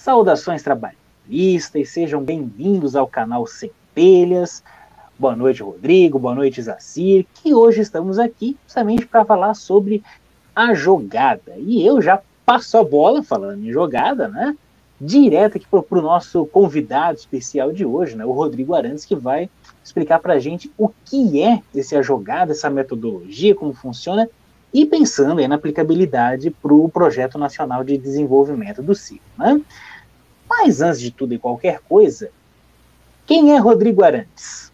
Saudações trabalhistas e sejam bem-vindos ao canal Centelhas. Boa noite, Rodrigo, boa noite, Zacir, que hoje estamos aqui justamente para falar sobre a jogada. E eu já passo a bola, falando em jogada, né? Direto aqui para o nosso convidado especial de hoje, né? O Rodrigo Arantes, que vai explicar para a gente o que é a jogada, essa metodologia, como funciona, e pensando aí na aplicabilidade para o Projeto Nacional de Desenvolvimento do CIO, né? Mas antes de tudo e qualquer coisa, quem é Rodrigo Arantes?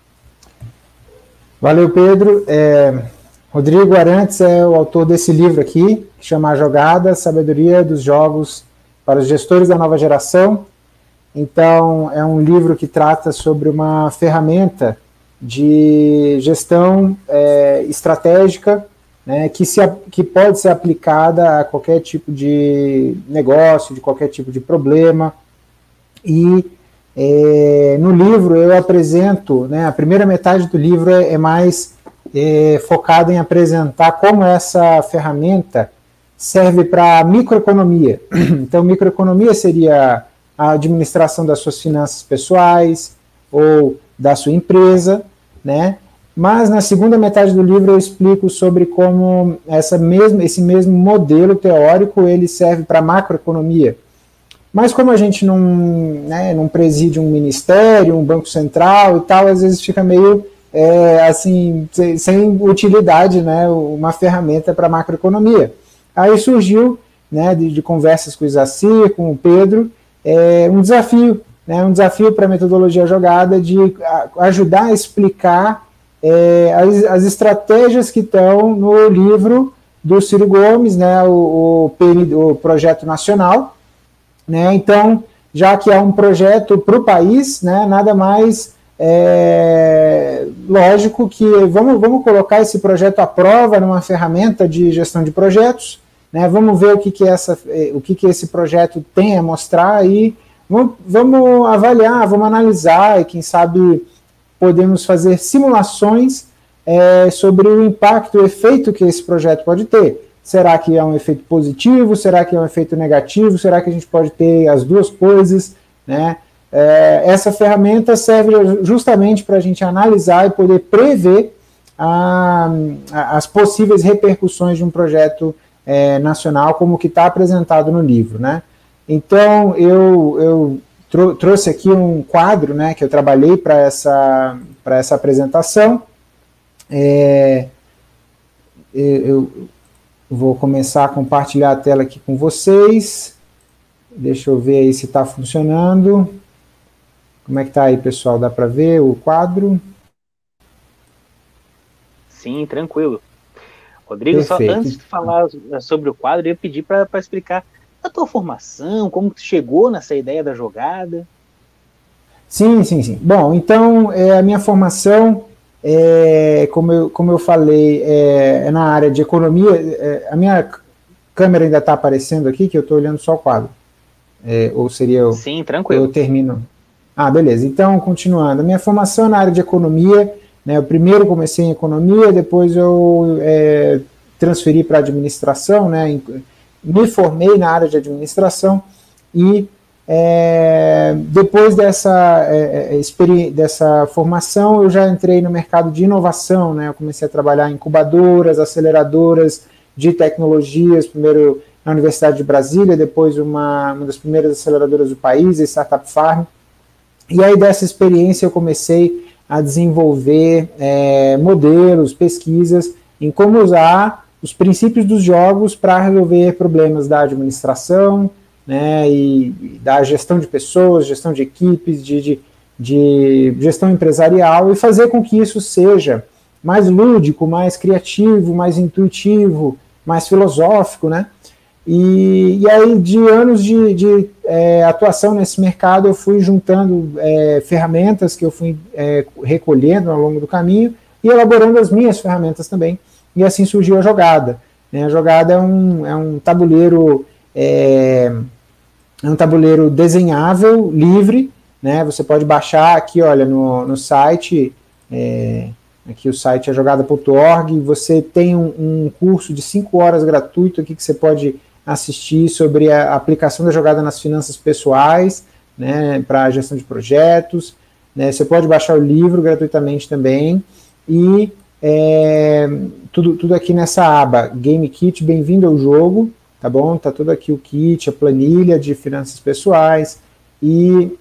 Valeu, Pedro. Rodrigo Arantes é o autor desse livro aqui, que chama A Jogada, Sabedoria dos Jogos para os Gestores da Nova Geração. Então, é um livro que trata sobre uma ferramenta de gestão estratégica, né, que pode ser aplicada a qualquer tipo de negócio, de qualquer tipo de problema. E no livro eu apresento, né, a primeira metade do livro é mais focada em apresentar como essa ferramenta serve para microeconomia. Então, microeconomia seria a administração das suas finanças pessoais ou da sua empresa, né? Mas na segunda metade do livro eu explico sobre como esse mesmo modelo teórico ele serve para macroeconomia. Mas como a gente não preside um ministério, um banco central e tal, às vezes fica meio assim, sem utilidade, né, uma ferramenta para macroeconomia. Aí surgiu, né, de conversas com o Zacir, com o Pedro, um desafio para a metodologia jogada de ajudar a explicar as estratégias que estão no livro do Ciro Gomes, né, o Projeto Nacional, né? Então, já que é um projeto para o país, né, nada mais lógico que vamos colocar esse projeto à prova numa ferramenta de gestão de projetos, né? Vamos ver o que esse projeto tem a mostrar e vamos avaliar, vamos analisar e quem sabe podemos fazer simulações sobre o impacto, o efeito que esse projeto pode ter. Será que é um efeito positivo? Será que é um efeito negativo? Será que a gente pode ter as duas coisas, né? Essa ferramenta serve justamente para a gente analisar e poder prever as possíveis repercussões de um projeto nacional, como que está apresentado no livro, né? Então, eu trouxe aqui um quadro, né, que eu trabalhei para essa apresentação. Eu vou começar a compartilhar a tela aqui com vocês. Deixa eu ver aí se está funcionando. Como é que está aí, pessoal? Dá para ver o quadro? Sim, tranquilo. Rodrigo, perfeito. Só antes de falar sobre o quadro, eu ia pedir para explicar a tua formação, como tu chegou nessa ideia da jogada. Sim. Bom, então, a minha formação, como eu falei, é na área de economia. A minha câmera ainda está aparecendo aqui, que eu estou olhando só o quadro. Ou seria Sim, tranquilo. Eu termino. Beleza. Então, continuando. A minha formação é na área de economia, né? Eu primeiro comecei em economia, depois eu transferi para administração, né? Me formei na área de administração e depois dessa formação eu já entrei no mercado de inovação, né? Eu comecei a trabalhar em incubadoras, aceleradoras de tecnologias, primeiro na Universidade de Brasília, depois uma das primeiras aceleradoras do país, a Startup Farm. E aí dessa experiência eu comecei a desenvolver modelos, pesquisas em como usar os princípios dos jogos para resolver problemas da administração, né, e da gestão de pessoas, gestão de equipes, de gestão empresarial, e fazer com que isso seja mais lúdico, mais criativo, mais intuitivo, mais filosófico, né? E aí, de anos de atuação nesse mercado, eu fui juntando ferramentas que eu fui recolhendo ao longo do caminho e elaborando as minhas ferramentas também. E assim surgiu a jogada. Né? A jogada é um tabuleiro desenhável, livre, né? Você pode baixar aqui, olha, no site, aqui o site é jogada.org, você tem um curso de 5 horas gratuito aqui que você pode assistir sobre a aplicação da jogada nas finanças pessoais, né, para a gestão de projetos, né, você pode baixar o livro gratuitamente também, e tudo aqui nessa aba, Game Kit, bem-vindo ao jogo, tá bom? Tá tudo aqui o kit, a planilha de finanças pessoais, e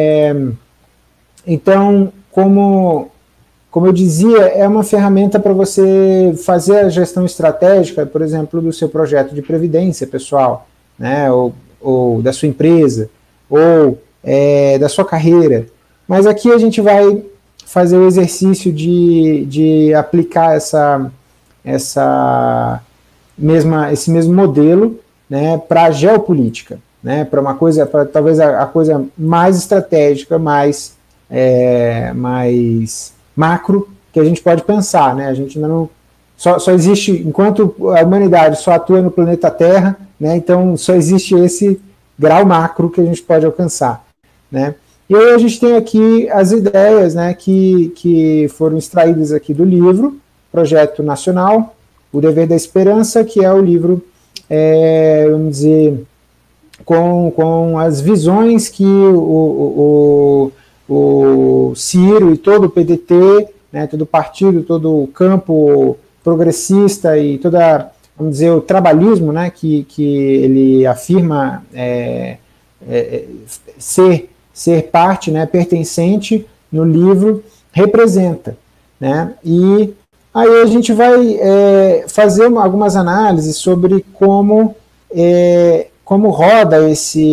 então, como eu dizia, é uma ferramenta para você fazer a gestão estratégica, por exemplo, do seu projeto de previdência pessoal, né, ou da sua empresa, ou da sua carreira. Mas aqui a gente vai fazer o exercício de aplicar esse mesmo modelo, né, para a geopolítica, né, para uma coisa, para talvez a coisa mais estratégica, mais macro que a gente pode pensar, né? A gente ainda não só existe, enquanto a humanidade só atua no planeta Terra, né? Então só existe esse grau macro que a gente pode alcançar, né? E aí a gente tem aqui as ideias, né, que foram extraídas aqui do livro Projeto Nacional, O Dever da Esperança, que é o livro, vamos dizer, com as visões que o Ciro e todo o PDT, né, todo o partido, todo o campo progressista e toda, vamos dizer, o trabalhismo, né, que ele afirma ser parte, né, pertencente no livro, representa, né, e aí a gente vai fazer algumas análises sobre como roda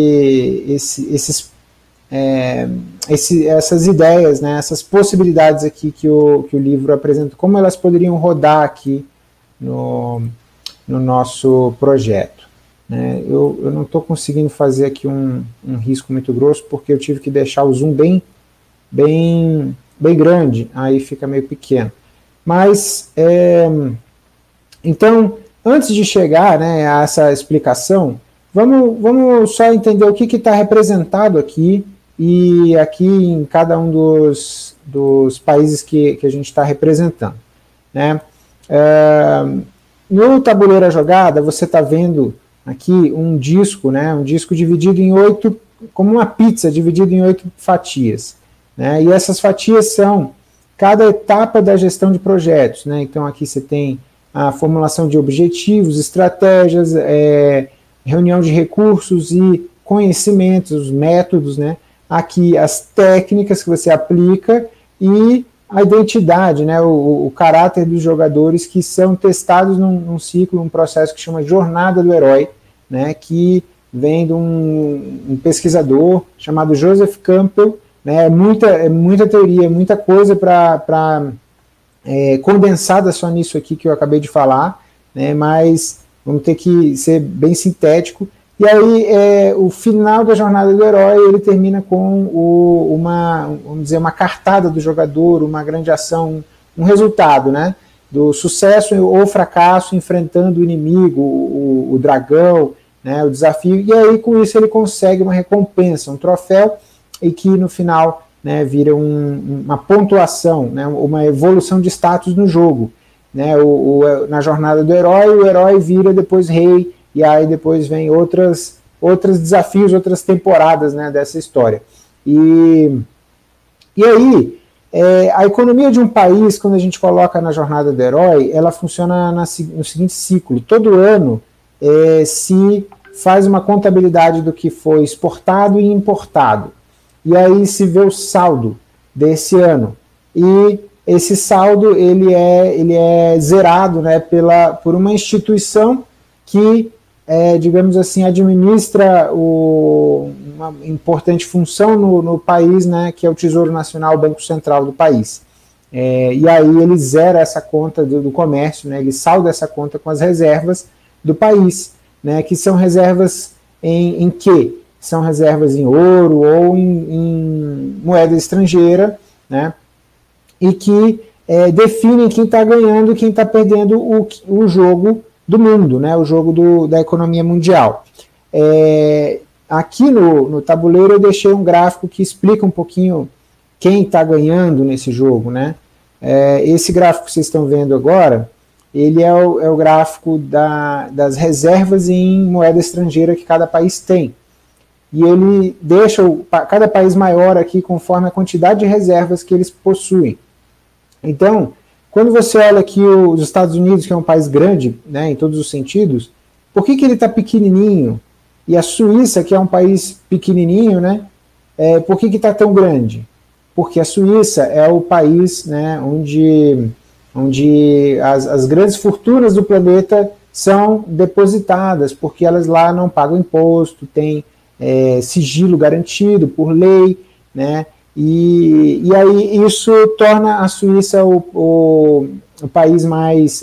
essas ideias, né, essas possibilidades aqui que o livro apresenta, como elas poderiam rodar aqui no nosso projeto, né. Eu não estou conseguindo fazer aqui um risco muito grosso, porque eu tive que deixar o zoom bem grande, aí fica meio pequeno. Mas, então, antes de chegar, né, a essa explicação, vamos só entender o que está representado aqui, e aqui em cada um dos países que a gente está representando, né. No tabuleiro à jogada, você está vendo aqui um disco, né, um disco dividido em 8, como uma pizza, dividido em 8 fatias, né, e essas fatias são cada etapa da gestão de projetos, né. Então aqui você tem a formulação de objetivos, estratégias, reunião de recursos e conhecimentos, métodos, né, aqui as técnicas que você aplica e a identidade, né, o caráter dos jogadores, que são testados num ciclo, um processo que chama Jornada do Herói, né, que vem de um pesquisador chamado Joseph Campbell, né, muita teoria, muita coisa para condensada só nisso aqui que eu acabei de falar, né, mas vamos ter que ser bem sintético. E aí, o final da Jornada do Herói, ele termina com vamos dizer, uma cartada do jogador, uma grande ação, um resultado, né, do sucesso ou fracasso enfrentando o inimigo, o dragão, né, o desafio, e aí com isso ele consegue uma recompensa, um troféu, e que no final, né, vira uma pontuação, né, uma evolução de status no jogo, né, na Jornada do Herói, o herói vira depois rei, e aí depois vem outros desafios, outras temporadas, né, dessa história. E aí, a economia de um país, quando a gente coloca na Jornada do Herói, ela funciona no seguinte ciclo: todo ano se faz uma contabilidade do que foi exportado e importado, e aí se vê o saldo desse ano, e esse saldo ele é zerado, né, por uma instituição que, digamos assim, administra uma importante função no país, né, que é o Tesouro Nacional, o Banco Central do país. E aí ele zera essa conta do comércio, né, ele salda essa conta com as reservas do país, né, que são reservas em quê? São reservas em ouro ou em moeda estrangeira, né, e que definem quem está ganhando e quem está perdendo o jogo do mundo, né, o jogo da economia mundial. Aqui no tabuleiro eu deixei um gráfico que explica um pouquinho quem está ganhando nesse jogo, né. Esse gráfico que vocês estão vendo agora, ele é o gráfico das reservas em moeda estrangeira que cada país tem. E ele deixa cada país maior aqui conforme a quantidade de reservas que eles possuem. Então, quando você olha aqui os Estados Unidos, que é um país grande, né, em todos os sentidos, por que ele está pequenininho? E a Suíça, que é um país pequenininho, né, por que está tão grande? Porque a Suíça é o país, né, onde as grandes fortunas do planeta são depositadas, porque elas lá não pagam imposto, tem sigilo garantido por lei, né, e aí isso torna a Suíça o país mais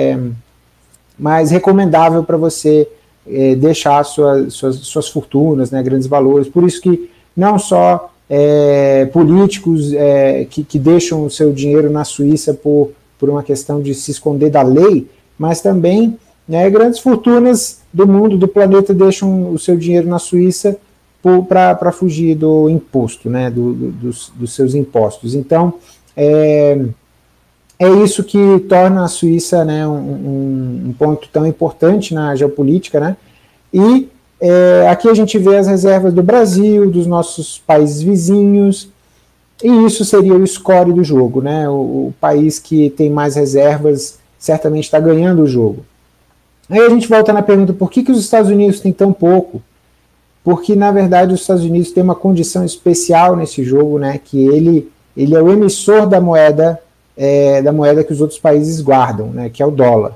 recomendável para você deixar suas fortunas, né, grandes valores. Por isso que não só políticos que deixam o seu dinheiro na Suíça por uma questão de se esconder da lei, mas também, né, grandes fortunas do mundo, do planeta, deixam o seu dinheiro na Suíça para fugir do imposto, né, dos seus impostos. Então, é isso que torna a Suíça, né, um ponto tão importante na geopolítica, né, e aqui a gente vê as reservas do Brasil, dos nossos países vizinhos, e isso seria o score do jogo, né, o país que tem mais reservas certamente está ganhando o jogo. Aí a gente volta na pergunta, por que os Estados Unidos têm tão pouco? Porque, na verdade, os Estados Unidos têm uma condição especial nesse jogo, né, que ele é o emissor da moeda que os outros países guardam, né, que é o dólar.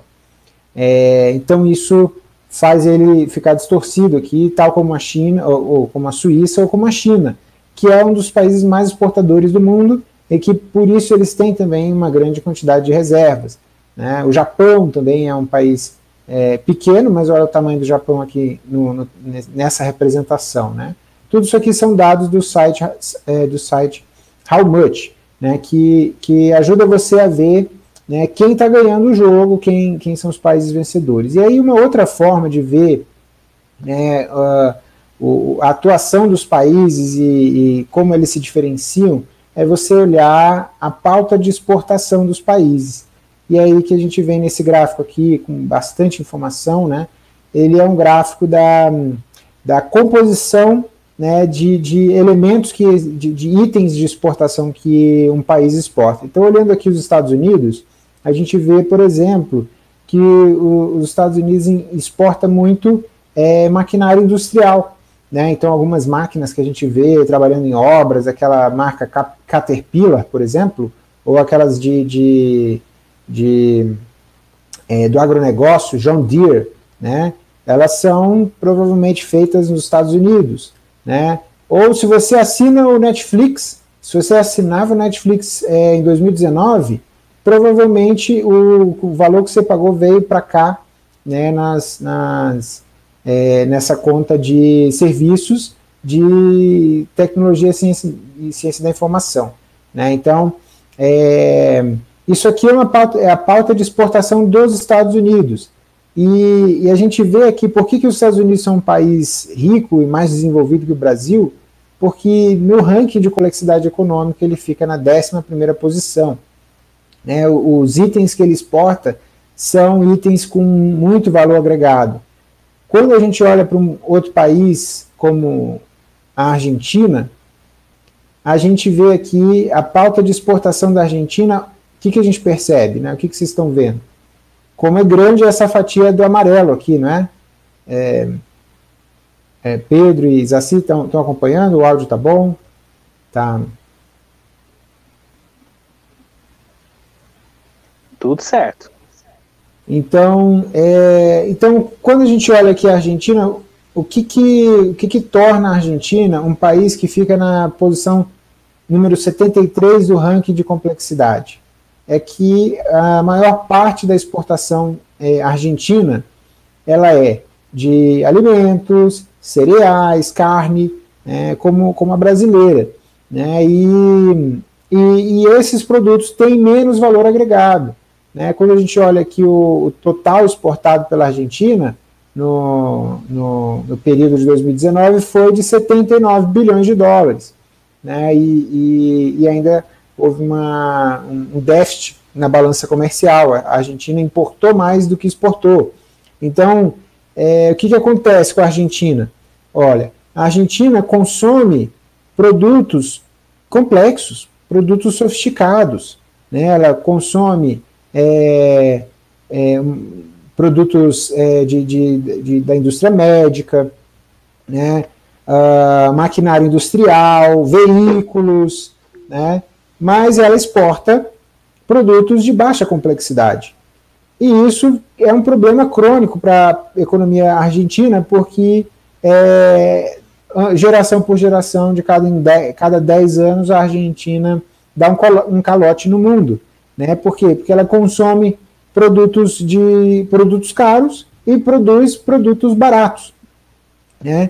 Então isso faz ele ficar distorcido aqui, tal como a China, ou como a Suíça, ou como a China, que é um dos países mais exportadores do mundo, e que por isso eles têm também uma grande quantidade de reservas, né. O Japão também é um país pequeno, mas olha o tamanho do Japão aqui nessa representação, né. Tudo isso aqui são dados do site How Much, né, que ajuda você a ver, né, quem está ganhando o jogo, quem são os países vencedores. E aí uma outra forma de ver, né, a atuação dos países e como eles se diferenciam é você olhar a pauta de exportação dos países. E aí que a gente vem nesse gráfico aqui, com bastante informação, né, ele é um gráfico da composição, né, de elementos, de itens de exportação que um país exporta. Então, olhando aqui os Estados Unidos, a gente vê, por exemplo, que os Estados Unidos exporta muito maquinário industrial, né? Então, algumas máquinas que a gente vê trabalhando em obras, aquela marca Caterpillar, por exemplo, ou aquelas do agronegócio, John Deere, né? Elas são provavelmente feitas nos Estados Unidos, né? Ou se você assina o Netflix, se você assinava o Netflix em 2019, provavelmente o valor que você pagou veio para cá, né, nessa conta de serviços de tecnologia e ciência da informação, né? Então, isso aqui é a pauta de exportação dos Estados Unidos. E a gente vê aqui por que os Estados Unidos são um país rico e mais desenvolvido que o Brasil, porque no ranking de complexidade econômica ele fica na 11ª posição. Né? Os itens que ele exporta são itens com muito valor agregado. Quando a gente olha para um outro país, como a Argentina, a gente vê aqui a pauta de exportação da Argentina. O que a gente percebe? Né? O que vocês estão vendo? Como é grande essa fatia do amarelo aqui, não é? Pedro e Zaci estão acompanhando? O áudio está bom? Tá. Tudo certo. Então, quando a gente olha aqui a Argentina, o que torna a Argentina um país que fica na posição número 73 do ranking de complexidade? É que a maior parte da exportação argentina, ela é de alimentos, cereais, carne, como a brasileira, né? E esses produtos têm menos valor agregado, né? Quando a gente olha aqui o total exportado pela Argentina no período de 2019 foi de 79 bilhões de dólares, né? E ainda houve um déficit na balança comercial. A Argentina importou mais do que exportou. Então, o que acontece com a Argentina? Olha, a Argentina consome produtos complexos, produtos sofisticados, né? Ela consome produtos da indústria médica, né? Maquinário industrial, veículos, né? Mas ela exporta produtos de baixa complexidade. E isso é um problema crônico para a economia argentina, porque geração por geração, de cada 10 anos, a Argentina dá um calote no mundo. Né? Por quê? Porque ela consome produtos caros e produz produtos baratos. Né?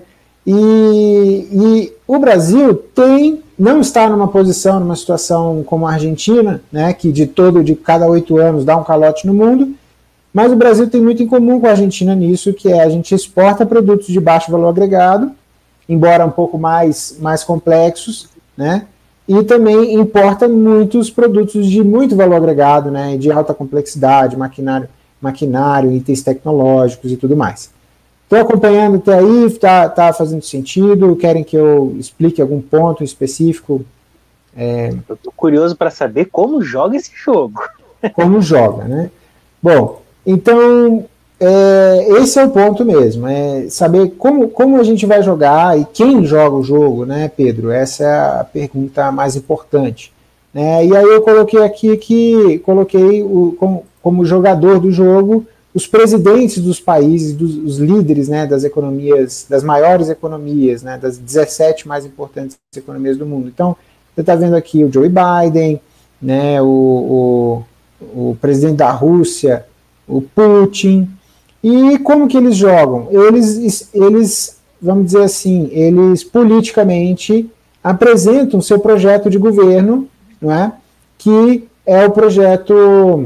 E o Brasil não está numa situação como a Argentina, né, que de cada 8 anos dá um calote no mundo, mas o Brasil tem muito em comum com a Argentina nisso, que a gente exporta produtos de baixo valor agregado, embora um pouco mais complexos, né, e também importa muitos produtos de muito valor agregado, né, de alta complexidade, maquinário, itens tecnológicos e tudo mais. Estou acompanhando até aí, está fazendo sentido? Querem que eu explique algum ponto específico? Eu estou curioso para saber como joga esse jogo. Como joga, né? Bom, então, esse é o ponto mesmo, saber como a gente vai jogar e quem joga o jogo, né, Pedro? Essa é a pergunta mais importante. Né? E aí eu coloquei como jogador do jogo os presidentes dos países, os líderes, né, das economias, das maiores economias, né, das 17 mais importantes economias do mundo. Então, você está vendo aqui o Joe Biden, né, o presidente da Rússia, o Putin, e como que eles jogam? Eles, vamos dizer assim, eles politicamente apresentam seu projeto de governo, não é? Que é o projeto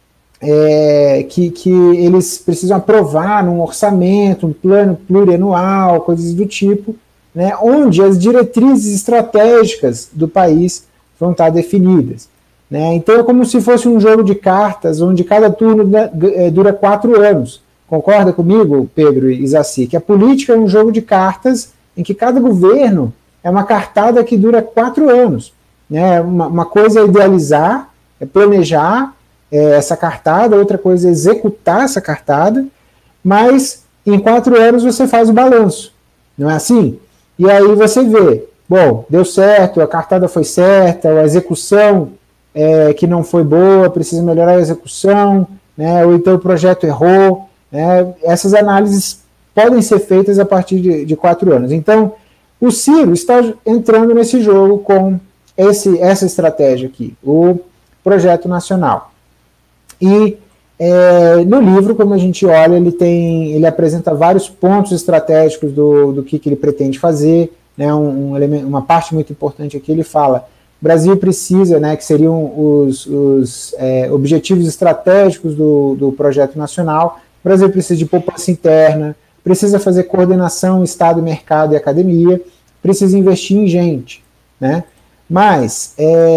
que eles precisam aprovar num orçamento, um plano plurianual, coisas do tipo, né, onde as diretrizes estratégicas do país vão estar definidas. Né? Então é como se fosse um jogo de cartas, onde cada turno dura 4 anos. Concorda comigo, Pedro e Zaci, que a política é um jogo de cartas em que cada governo é uma cartada que dura 4 anos. Né? Uma coisa é idealizar, é planejar, essa cartada, outra coisa é executar essa cartada, mas em 4 anos você faz o balanço, não é assim? E aí você vê, bom, deu certo, a cartada foi certa, a execução que não foi boa, precisa melhorar a execução, né, ou então o projeto errou, né, essas análises podem ser feitas a partir de 4 anos. Então, o Ciro está entrando nesse jogo com essa estratégia aqui, o projeto nacional. E no livro, como a gente olha, ele apresenta vários pontos estratégicos do que ele pretende fazer, né, uma parte muito importante aqui, ele fala, o Brasil precisa, né, que seriam os objetivos estratégicos do projeto nacional, o Brasil precisa de poupança interna, precisa fazer coordenação Estado, mercado e academia, precisa investir em gente, né, mas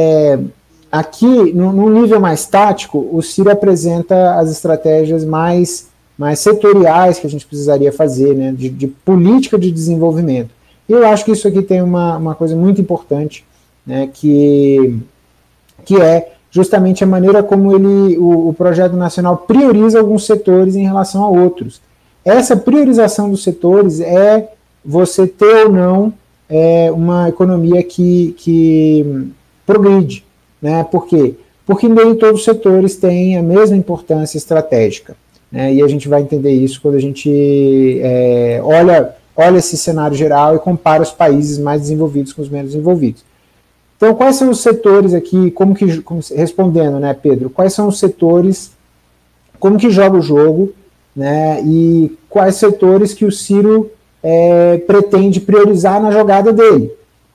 aqui, num nível mais tático, o Ciro apresenta as estratégias mais setoriais que a gente precisaria fazer, né, de política de desenvolvimento. E eu acho que isso aqui tem uma coisa muito importante, né, que é justamente a maneira como o projeto nacional prioriza alguns setores em relação a outros. Essa priorização dos setores é você ter ou não uma economia que progride. Né? Por quê? Porque nem todos os setores têm a mesma importância estratégica. Né? E a gente vai entender isso quando a gente olha esse cenário geral e compara os países mais desenvolvidos com os menos desenvolvidos. Então, quais são os setores aqui, respondendo, né, Pedro, quais são os setores, como que joga o jogo, né, e quais setores que o Ciro pretende priorizar na jogada dele?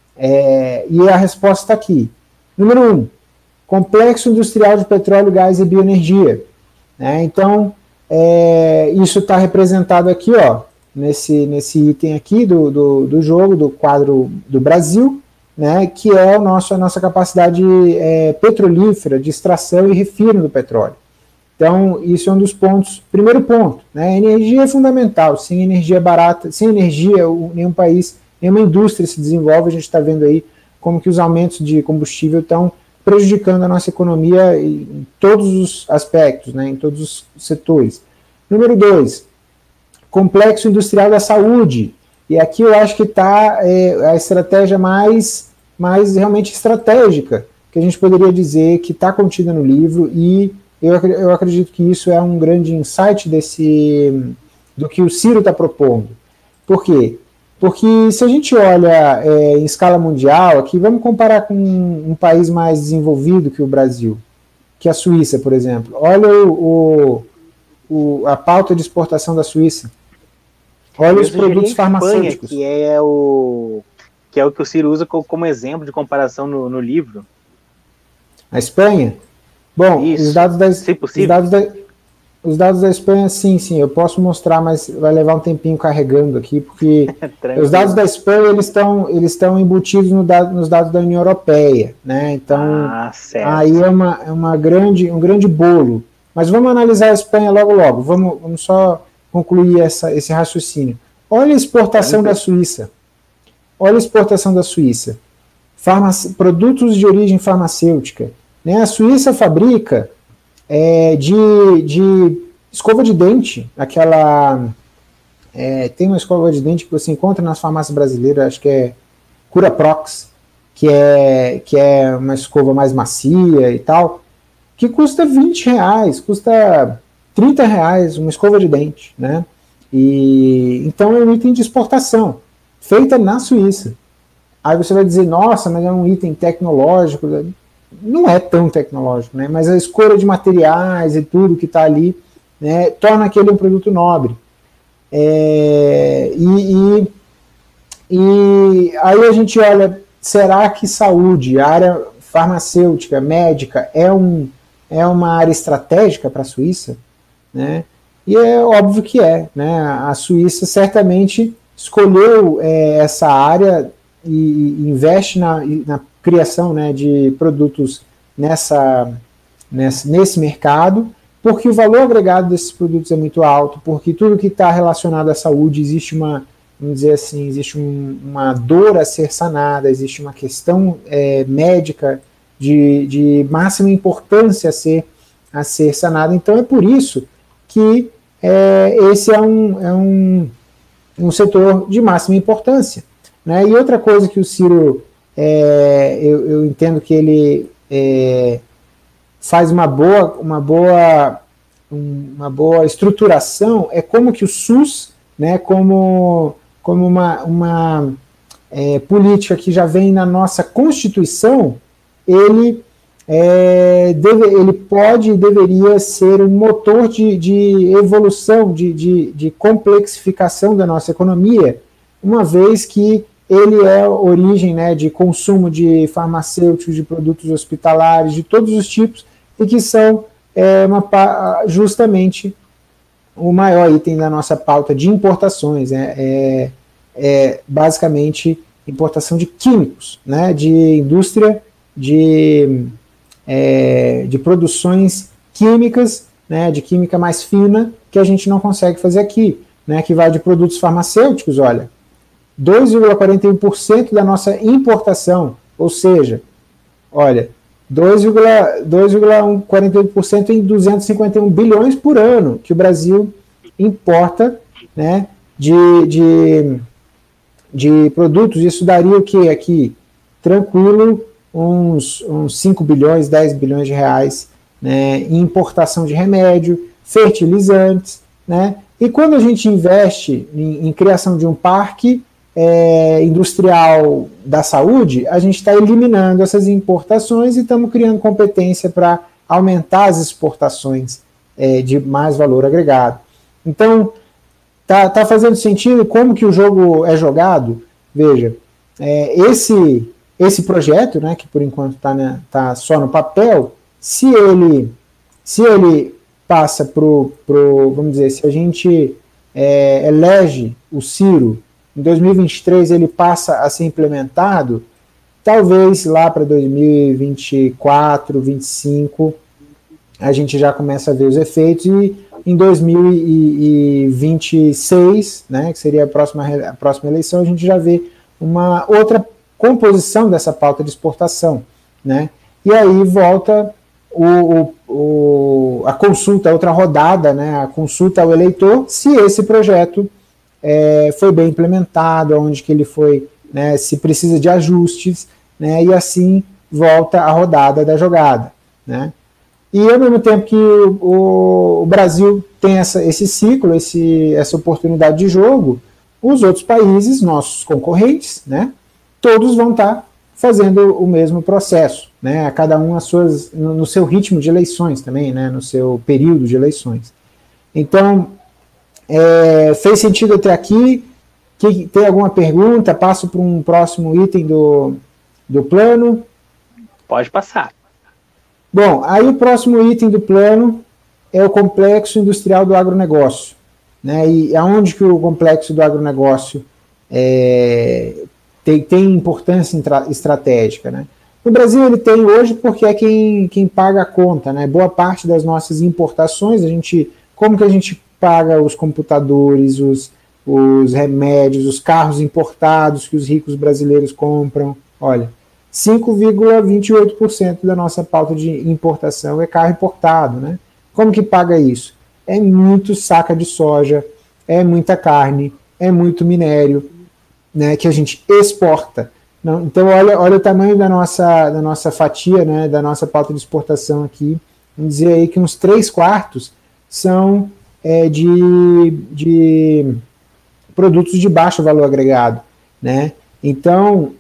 E a resposta está aqui. Número 1, complexo industrial de petróleo, gás e bioenergia. Né? Então, isso está representado aqui, ó, nesse item aqui do jogo, do quadro do Brasil, né, que é a nossa capacidade petrolífera de extração e refino do petróleo. Então, isso é um dos pontos. Primeiro ponto, né, energia é fundamental. Sem energia barata, sem energia, nenhum país, nenhuma indústria se desenvolve. A gente está vendo aí como que os aumentos de combustível estão prejudicando a nossa economia em todos os aspectos, né, em todos os setores. Número 2, complexo industrial da saúde. E aqui eu acho que está a estratégia mais realmente estratégica, que a gente poderia dizer que está contida no livro, e eu acredito que isso é um grande insight do que o Ciro está propondo. Por quê? Porque se a gente olha em escala mundial, aqui vamos comparar com um país mais desenvolvido que o Brasil, que a Suíça, por exemplo. Olha a pauta de exportação da Suíça. Olha os produtos farmacêuticos. Que é o que o Ciro usa como exemplo de comparação no livro. A Espanha? Bom, os dados da Espanha, sim, eu posso mostrar, mas vai levar um tempinho carregando aqui, porque os dados da Espanha, eles estão embutidos nos dados da União Europeia, né? Então, aí é um grande bolo. Mas vamos analisar a Espanha logo. Vamos só concluir esse raciocínio. Olha a exportação da Suíça. Produtos de origem farmacêutica. Né? A Suíça fabrica de escova de dente, tem uma escova de dente que você encontra nas farmácias brasileiras, acho que é Curaprox, que é uma escova mais macia e tal, que custa R$20, custa R$30 uma escova de dente, né? Então é um item de exportação, feita na Suíça. Aí você vai dizer, nossa, mas é um item tecnológico. Não é tão tecnológico, né? Mas a escolha de materiais e tudo que está ali, né, torna aquele um produto nobre. E aí a gente olha, será que saúde, a área farmacêutica, médica, é uma área estratégica para a Suíça? Né? E é óbvio que né? A Suíça certamente escolheu essa área e investe na criação, né, de produtos nesse mercado, porque o valor agregado desses produtos é muito alto, porque tudo que está relacionado à saúde existe uma dor a ser sanada, existe uma questão médica de máxima importância a ser sanada. Então é por isso que esse é um setor de máxima importância. Né? E outra coisa que o Ciro, eu entendo que ele faz uma boa estruturação, é como que o SUS, né, como uma política que já vem na nossa Constituição, ele pode e deveria ser um motor de evolução, de complexificação da nossa economia, uma vez que ele é a origem, né, de consumo de farmacêuticos, de produtos hospitalares, de todos os tipos, e que são justamente o maior item da nossa pauta de importações. Basicamente importação de químicos, né, de indústria de produções químicas, né, de química mais fina, que a gente não consegue fazer aqui, né, que vai de produtos farmacêuticos, olha, 2,41% da nossa importação, ou seja, olha, 2,48% em 251 bilhões por ano que o Brasil importa, né, de produtos. Isso daria o que aqui? Tranquilo, uns 5 bilhões, 10 bilhões de reais, né, em importação de remédio, fertilizantes, né, e quando a gente investe em criação de um parque industrial da saúde, a gente está eliminando essas importações e estamos criando competência para aumentar as exportações de mais valor agregado. Então, tá fazendo sentido como que o jogo é jogado? Veja, esse projeto, né, que por enquanto tá só no papel, se ele passa vamos dizer, se a gente elege o Ciro, em 2023 ele passa a ser implementado, talvez lá para 2024, 2025, a gente já começa a ver os efeitos, e em 2026, né, que seria a próxima eleição, a gente já vê uma outra composição dessa pauta de exportação, né? E aí volta a consulta, a outra rodada, né, a consulta ao eleitor, se esse projeto foi bem implementado, onde que ele foi, né, se precisa de ajustes, né, e assim volta a rodada da jogada, né? E ao mesmo tempo que o Brasil tem esse ciclo, essa oportunidade de jogo, os outros países, nossos concorrentes, né, todos vão estar fazendo o mesmo processo, né, cada um no seu ritmo de eleições também, né, no seu período de eleições. Então, fez sentido até aqui? Tem alguma pergunta? Passo para um próximo item do plano? Pode passar. Bom, aí o próximo item do plano é o complexo industrial do agronegócio, né? E aonde que o complexo do agronegócio tem importância estratégica, né? No Brasil ele tem hoje porque é quem paga a conta, né? Boa parte das nossas importações, como que a gente paga os computadores, os remédios, os carros importados que os ricos brasileiros compram? Olha, 5,28% da nossa pauta de importação é carro importado, né? Como que paga isso? É muito saca de soja, é muita carne, é muito minério, né, que a gente exporta. Não, então, olha o tamanho da nossa fatia, né, da nossa pauta de exportação aqui. Vamos dizer aí que uns 3/4 são de produtos de baixo valor agregado, né? Então,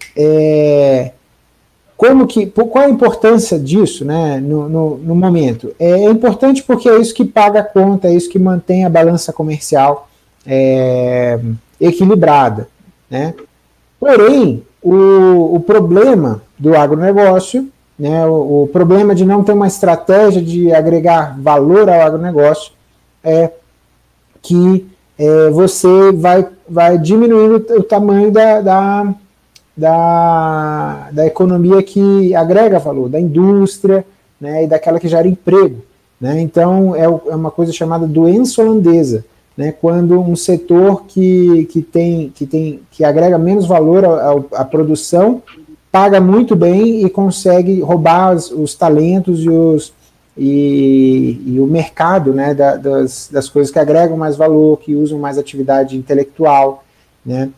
qual a importância disso, né, no momento? É importante porque é isso que paga a conta, é isso que mantém a balança comercial equilibrada, né? Porém, o problema do agronegócio, né, o problema de não ter uma estratégia de agregar valor ao agronegócio é que você vai diminuindo o tamanho da economia que agrega valor, da indústria, né, e daquela que gera emprego, né? Então é uma coisa chamada doença holandesa, né, quando um setor que agrega menos valor à produção paga muito bem e consegue roubar os talentos e o mercado, né, das coisas que agregam mais valor, que usam mais atividade intelectual, né?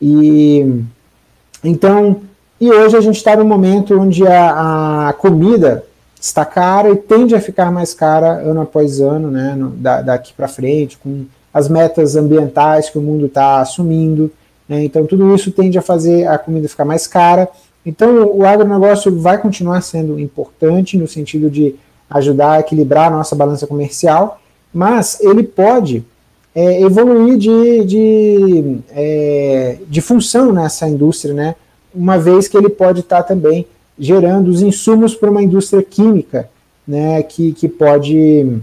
Então, hoje a gente está num momento onde a comida está cara e tende a ficar mais cara ano após ano, né, daqui para frente, com as metas ambientais que o mundo está assumindo, né? Então tudo isso tende a fazer a comida ficar mais cara. Então o agronegócio vai continuar sendo importante no sentido de ajudar a equilibrar a nossa balança comercial, mas ele pode evoluir de função nessa indústria, né? Uma vez que ele pode estar também gerando os insumos para uma indústria química, né, que pode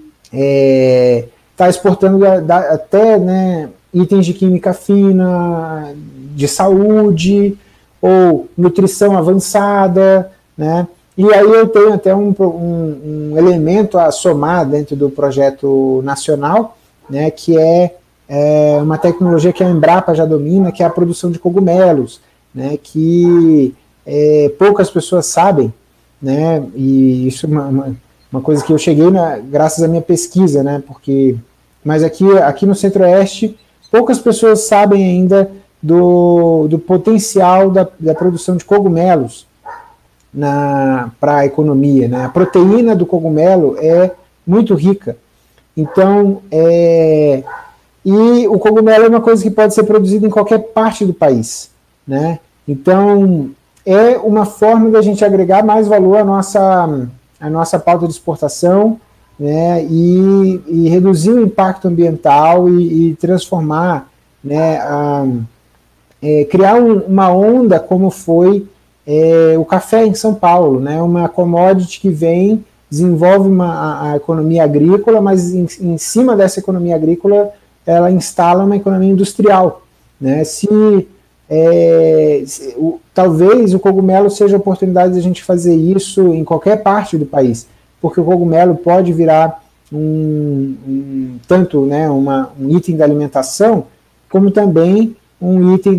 estar exportando até, né, itens de química fina, de saúde, ou nutrição avançada, né? E aí eu tenho até um elemento a somar dentro do projeto nacional, né, que é uma tecnologia que a Embrapa já domina, que é a produção de cogumelos, né, que poucas pessoas sabem, né, e isso é uma coisa que eu cheguei graças à minha pesquisa, né, mas aqui no Centro-Oeste, poucas pessoas sabem ainda do potencial da produção de cogumelos para a economia, né? A proteína do cogumelo é muito rica. Então, e o cogumelo é uma coisa que pode ser produzida em qualquer parte do país, né? Então, é uma forma da gente agregar mais valor à nossa pauta de exportação, né? E reduzir o impacto ambiental e transformar, né? Criar uma onda como foi o café em São Paulo, né? Uma commodity que desenvolve a economia agrícola, mas em cima dessa economia agrícola ela instala uma economia industrial, né? Se talvez o cogumelo seja a oportunidade de a gente fazer isso em qualquer parte do país, porque o cogumelo pode virar tanto, né, um item da alimentação, como também um item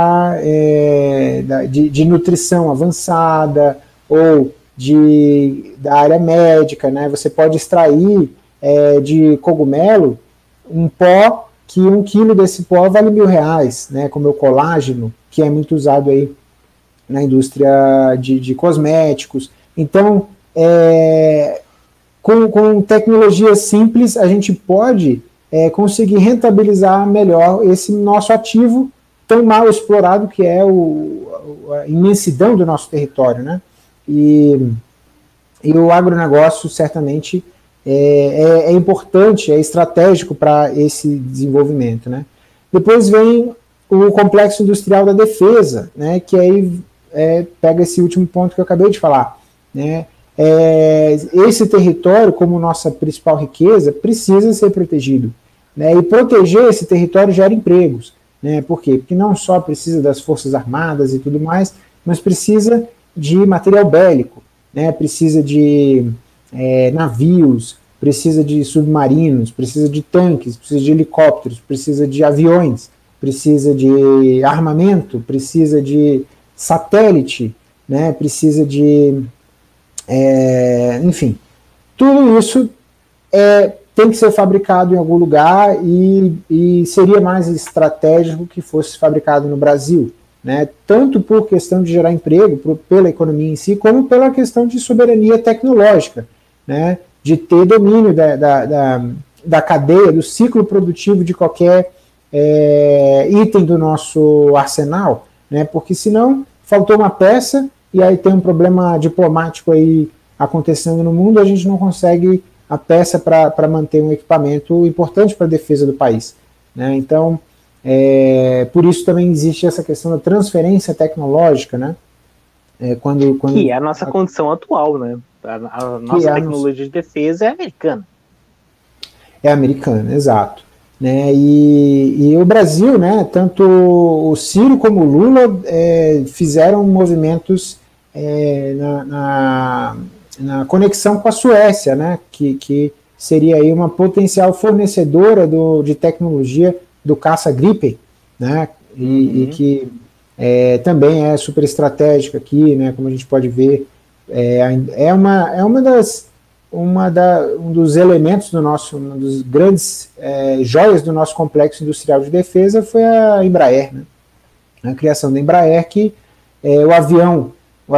de nutrição avançada, ou da área médica, né? Você pode extrair de cogumelo um pó, que 1 quilo desse pó vale R$1.000, né? Como é o colágeno, que é muito usado aí na indústria de cosméticos. Então, com tecnologias simples, a gente pode conseguir rentabilizar melhor esse nosso ativo tão mal explorado, que é a imensidão do nosso território, né? E o agronegócio certamente é importante, é estratégico para esse desenvolvimento, né? Depois vem o complexo industrial da defesa, né? Que aí pega esse último ponto que eu acabei de falar, né? Esse território, como nossa principal riqueza, precisa ser protegido, né? E proteger esse território gera empregos, né? Por quê? Porque não só precisa das forças armadas e tudo mais, mas precisa de material bélico, né? Precisa de navios, precisa de submarinos, precisa de tanques, precisa de helicópteros, precisa de aviões, precisa de armamento, precisa de satélite, né? Precisa de enfim, tudo isso tem que ser fabricado em algum lugar e seria mais estratégico que fosse fabricado no Brasil, né? Tanto por questão de gerar emprego, pela economia em si, como pela questão de soberania tecnológica, né? De ter domínio da cadeia, do ciclo produtivo de qualquer item do nosso arsenal, né? Porque senão faltou uma peça e aí tem um problema diplomático aí acontecendo no mundo, a gente não consegue a peça para manter um equipamento importante para a defesa do país, né? Então, por isso também existe essa questão da transferência tecnológica, né? Que é a nossa condição atual, né? A nossa tecnologia de defesa é americana. É americana, exato. Né? E o Brasil, né, tanto o Ciro como o Lula fizeram movimentos na conexão com a Suécia, né, que seria aí uma potencial fornecedora de tecnologia do caça Gripen, né, e que também é super estratégica aqui, né, como a gente pode ver, um dos elementos um dos grandes joias do nosso complexo industrial de defesa foi a Embraer, né? A criação da Embraer, que o avião,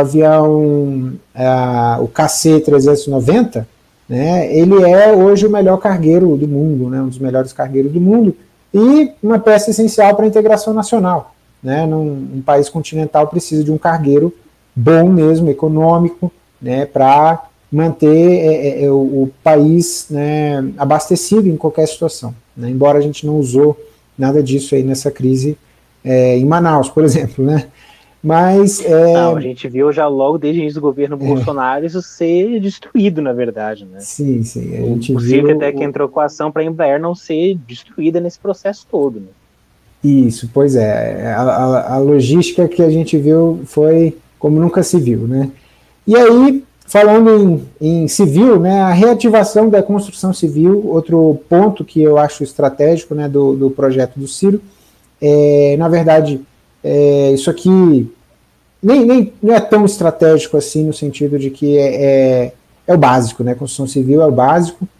o KC-390, né, ele é hoje o melhor cargueiro do mundo, né, um dos melhores cargueiros do mundo, e uma peça essencial para a integração nacional, né? Num país continental precisa de um cargueiro bom mesmo, econômico, né, para manter o país, né, abastecido em qualquer situação, né, embora a gente não usou nada disso aí nessa crise em Manaus, por exemplo, né, mas... Não, a gente viu já logo desde o início do governo Bolsonaro isso ser destruído, na verdade, né. Sim, a gente viu... até que entrou com a ação para a Embraer não ser destruída nesse processo todo, né. Isso, pois é, a logística que a gente viu foi como nunca se viu, né, e aí... Falando em civil, né, a reativação da construção civil, outro ponto que eu acho estratégico, né, do projeto do Ciro, na verdade, isso aqui nem não é tão estratégico assim, no sentido de que é o básico, né, construção civil é o básico,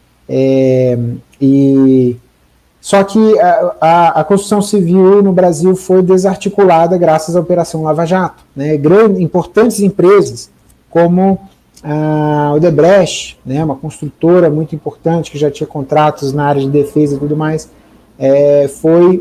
só que a construção civil no Brasil foi desarticulada graças à Operação Lava Jato, né, importantes empresas como a Odebrecht, né, uma construtora muito importante que já tinha contratos na área de defesa e tudo mais, foi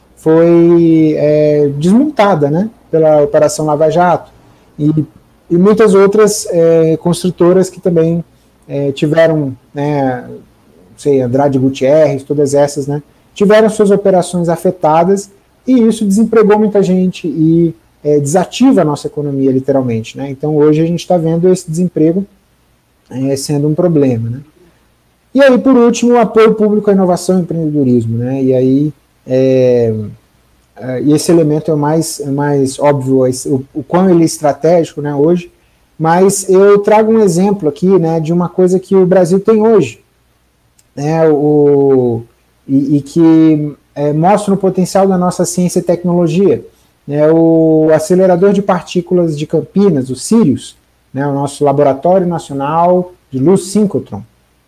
desmontada, né, pela Operação Lava Jato, e muitas outras construtoras que também tiveram, né, Andrade Gutierrez, todas essas, né, tiveram suas operações afetadas, e isso desempregou muita gente e desativa a nossa economia, literalmente, né? Então, hoje a gente está vendo esse desemprego sendo um problema, né? E aí, por último, o apoio público à inovação e empreendedorismo, né? E aí, e esse elemento é o mais óbvio, o quão ele é estratégico, né, hoje, mas eu trago um exemplo aqui, né, de uma coisa que o Brasil tem hoje, né, e que mostra o potencial da nossa ciência e tecnologia. Né, o acelerador de partículas de Campinas, o Sirius, né, o nosso Laboratório Nacional de Luz Síncrotron,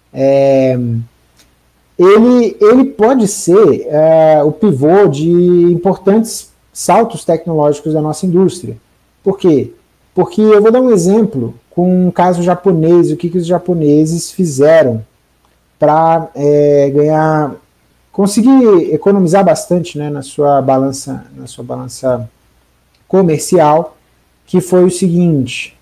ele pode ser o pivô de importantes saltos tecnológicos da nossa indústria. Por quê? Porque eu vou dar um exemplo com um caso japonês, o que os japoneses fizeram para conseguir economizar bastante, né, na sua balança comercial, que foi o seguinte: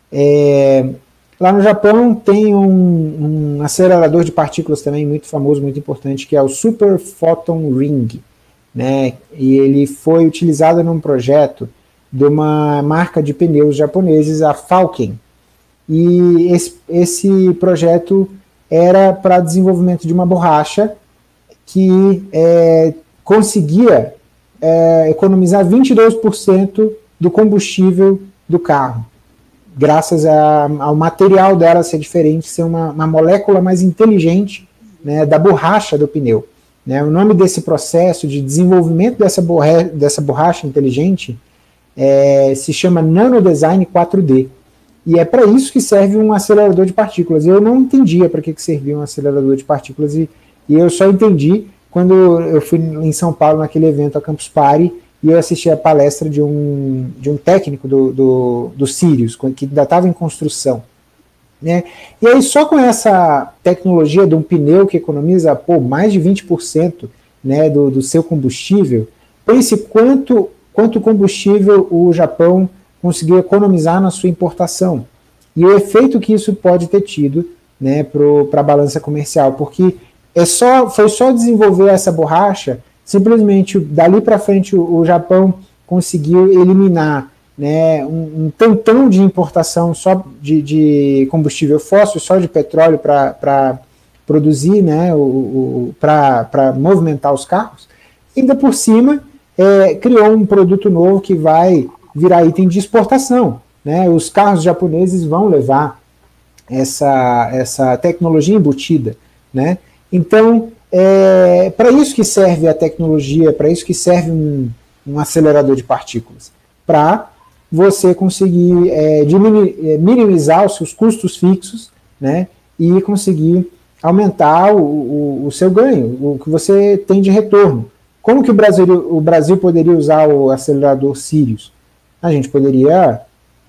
lá no Japão tem um acelerador de partículas também muito famoso, muito importante, que é o Super Photon Ring, né, e ele foi utilizado num projeto de uma marca de pneus japoneses, a Falken, e esse projeto era para desenvolvimento de uma borracha que conseguia economizar 22% do combustível do carro, graças ao material dela ser diferente, ser uma molécula mais inteligente, né, da borracha do pneu. Né? O nome desse processo de desenvolvimento dessa borracha inteligente se chama Nanodesign 4D. E é para isso que serve um acelerador de partículas. Eu não entendia para que servia um acelerador de partículas, e eu só entendi quando eu fui em São Paulo, naquele evento, a Campus Party, e eu assisti a palestra de um técnico do Sirius, que ainda estava em construção. Né? E aí, só com essa tecnologia de um pneu que economiza mais de 20%, né, do seu combustível, pense quanto combustível o Japão conseguiu economizar na sua importação. E o efeito que isso pode ter tido, né, para a balança comercial, porque foi só desenvolver essa borracha, simplesmente dali para frente o Japão conseguiu eliminar, né, um tantão de importação só de combustível fóssil, só de petróleo para produzir, né, para movimentar os carros. E ainda por cima, criou um produto novo que vai virar item de exportação. Né? Os carros japoneses vão levar essa tecnologia embutida. Né? Então, para isso que serve a tecnologia, para isso que serve um acelerador de partículas, para você conseguir minimizar os seus custos fixos, né, e conseguir aumentar o seu ganho, o que você tem de retorno. Como que o Brasil poderia usar o acelerador Sirius? A gente poderia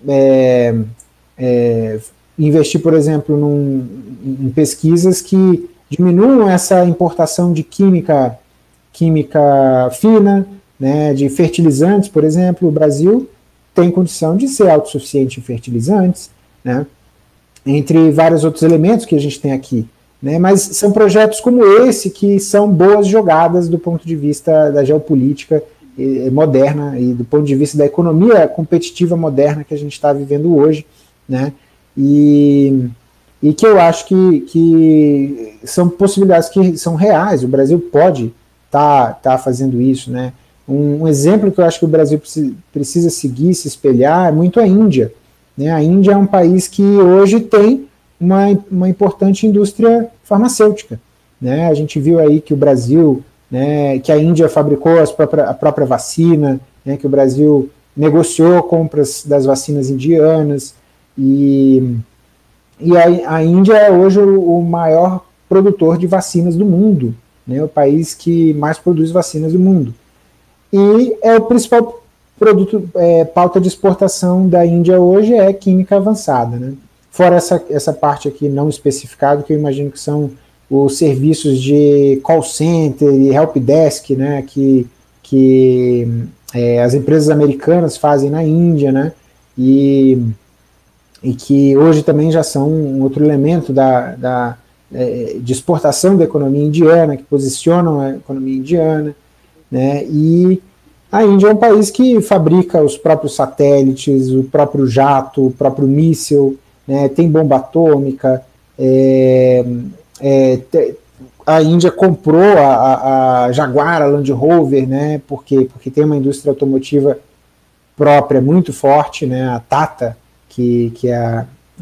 investir, por exemplo, em pesquisas que diminuam essa importação de química fina, né, de fertilizantes, por exemplo. O Brasil tem condição de ser autossuficiente em fertilizantes, né, entre vários outros elementos que a gente tem aqui. Né, mas são projetos como esse que são boas jogadas do ponto de vista da geopolítica moderna e do ponto de vista da economia competitiva moderna que a gente está vivendo hoje, né, e que eu acho que são possibilidades que são reais. O Brasil pode tá fazendo isso. Né. Um exemplo que eu acho que o Brasil precisa seguir, se espelhar, é muito a Índia. Né. A Índia é um país que hoje tem uma importante indústria farmacêutica. Né? A gente viu aí que o Brasil, né, que a Índia fabricou a própria vacina, né, que o Brasil negociou compras das vacinas indianas, e a Índia é hoje o maior produtor de vacinas do mundo, né, o país que mais produz vacinas do mundo. E o principal produto, pauta de exportação da Índia hoje é química avançada, né? Fora essa parte aqui não especificada, que eu imagino que são os serviços de call center e helpdesk, né, que as empresas americanas fazem na Índia, né, e que hoje também já são um outro elemento de exportação da economia indiana, que posicionam a economia indiana. Né, e a Índia é um país que fabrica os próprios satélites, o próprio jato, o próprio míssil, né, tem bomba atômica, a Índia comprou a Jaguar, a Land Rover, né, porque tem uma indústria automotiva própria muito forte, né, a Tata, que é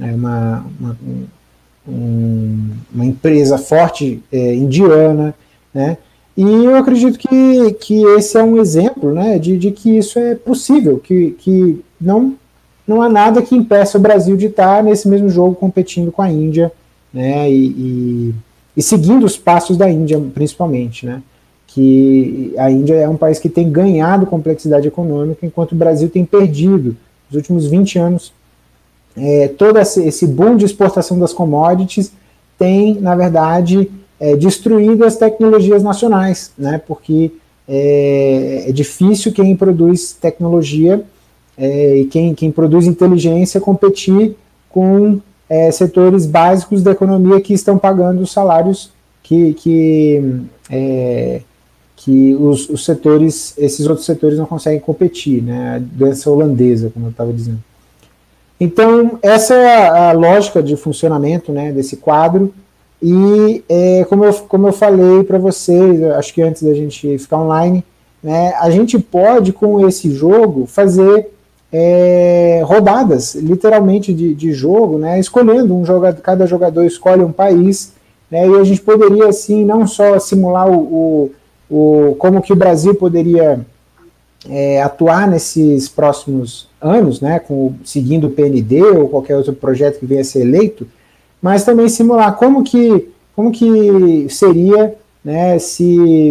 uma empresa forte indiana, né, e eu acredito que esse é um exemplo, né, de que isso é possível, que não há nada que impeça o Brasil de estar nesse mesmo jogo competindo com a Índia, né, e seguindo os passos da Índia, principalmente, né, que a Índia é um país que tem ganhado complexidade econômica, enquanto o Brasil tem perdido. Nos últimos 20 anos, todo esse boom de exportação das commodities tem, na verdade, destruído as tecnologias nacionais, né, porque é difícil quem produz tecnologia e quem produz inteligência competir com setores básicos da economia que estão pagando os salários que os setores, esses outros setores não conseguem competir, né, a doença holandesa, como eu estava dizendo. Então, essa é a lógica de funcionamento, né, desse quadro, e como eu falei para vocês, acho que antes da gente ficar online, né, a gente pode, com esse jogo, fazer rodadas, literalmente, de jogo, né, escolhendo cada jogador escolhe um país, né, e a gente poderia, assim, não só simular como que o Brasil poderia atuar nesses próximos anos, né, seguindo o PND ou qualquer outro projeto que venha a ser eleito, mas também simular como que seria, né, se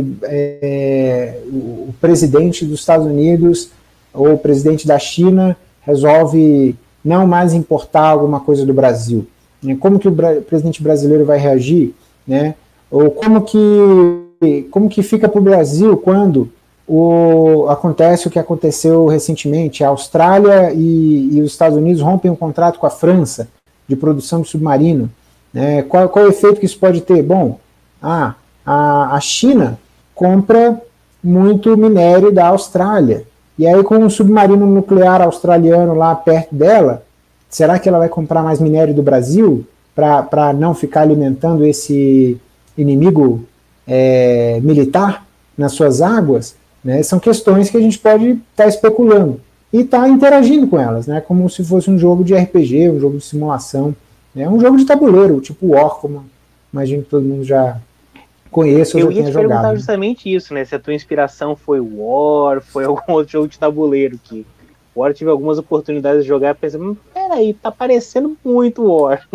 o presidente dos Estados Unidos ou o presidente da China resolve não mais importar alguma coisa do Brasil, né? Como que o presidente brasileiro vai reagir, né? Ou como que fica para o Brasil quando acontece o que aconteceu recentemente, a Austrália e os Estados Unidos rompem um contrato com a França de produção de submarino, né? Qual é o efeito que isso pode ter? Bom, a China compra muito minério da Austrália, e aí com um submarino nuclear australiano lá perto dela, será que ela vai comprar mais minério do Brasil para não ficar alimentando esse inimigo militar nas suas águas? Né? São questões que a gente pode estar especulando e estar interagindo com elas, né? Como se fosse um jogo de RPG, um jogo de simulação, né? Um jogo de tabuleiro, tipo War, como imagino que todo mundo já conheça ou já tenha jogado. Eu ia te perguntar justamente isso, né? Se a tua inspiração foi War, foi algum outro jogo de tabuleiro que War tive algumas oportunidades de jogar, pensando, peraí, tá parecendo muito War.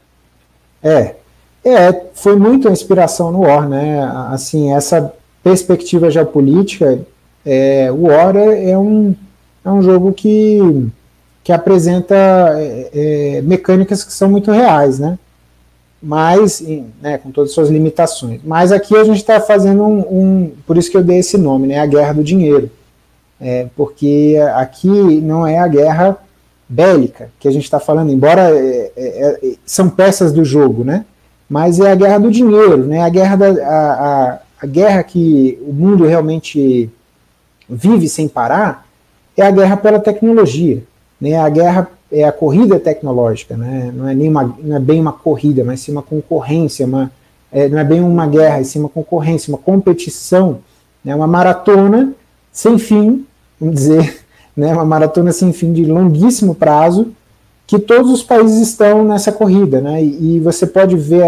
Foi muito a inspiração no War, né? Assim, essa perspectiva geopolítica, o War é um jogo que apresenta mecânicas que são muito reais, né? Mas, né, com todas as suas limitações. Mas aqui a gente está fazendo por isso que eu dei esse nome, né? A guerra do dinheiro. Porque aqui não é a guerra bélica que a gente está falando, embora são peças do jogo, né? Mas é a guerra do dinheiro, né? A guerra que o mundo realmente vive sem parar é a guerra pela tecnologia, né? A guerra é a corrida tecnológica, né? Não é bem uma corrida, mas sim uma concorrência, não é bem uma guerra, sim uma concorrência, uma competição, né? Uma maratona sem fim, vamos dizer, né? Uma maratona sem fim de longuíssimo prazo, que todos os países estão nessa corrida, né? E você pode ver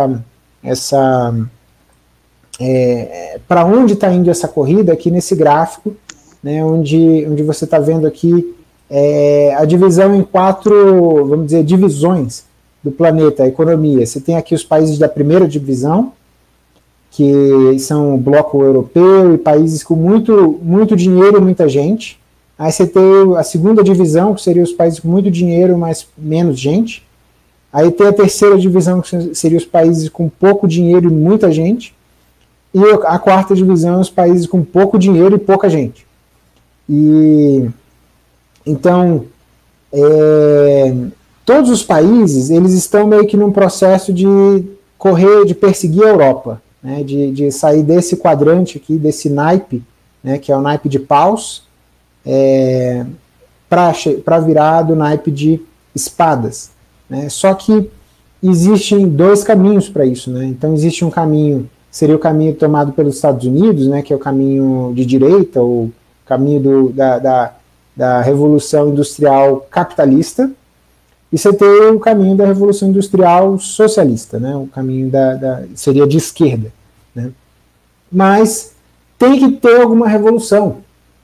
para onde está indo essa corrida aqui nesse gráfico, né? Onde você está vendo aqui a divisão em 4, vamos dizer, divisões do planeta, a economia. Você tem aqui os países da primeira divisão, que são o bloco europeu e países com muito dinheiro e muita gente. Aí você tem a segunda divisão, que seria os países com muito dinheiro, mas menos gente. Aí tem a terceira divisão, que seria os países com pouco dinheiro e muita gente. E a quarta divisão, os países com pouco dinheiro e pouca gente. Então, todos os países, eles estão meio que num processo de perseguir a Europa, né, de sair desse quadrante aqui, desse naipe, né, que é o naipe de paus, para virar do naipe de espadas, né? Só que existem 2 caminhos para isso, né? Então existe um caminho seria o caminho tomado pelos Estados Unidos, né, que é o caminho de direita, o caminho da Revolução Industrial capitalista, e você tem o caminho da Revolução Industrial socialista, né, o caminho seria de esquerda. Né. Mas tem que ter alguma revolução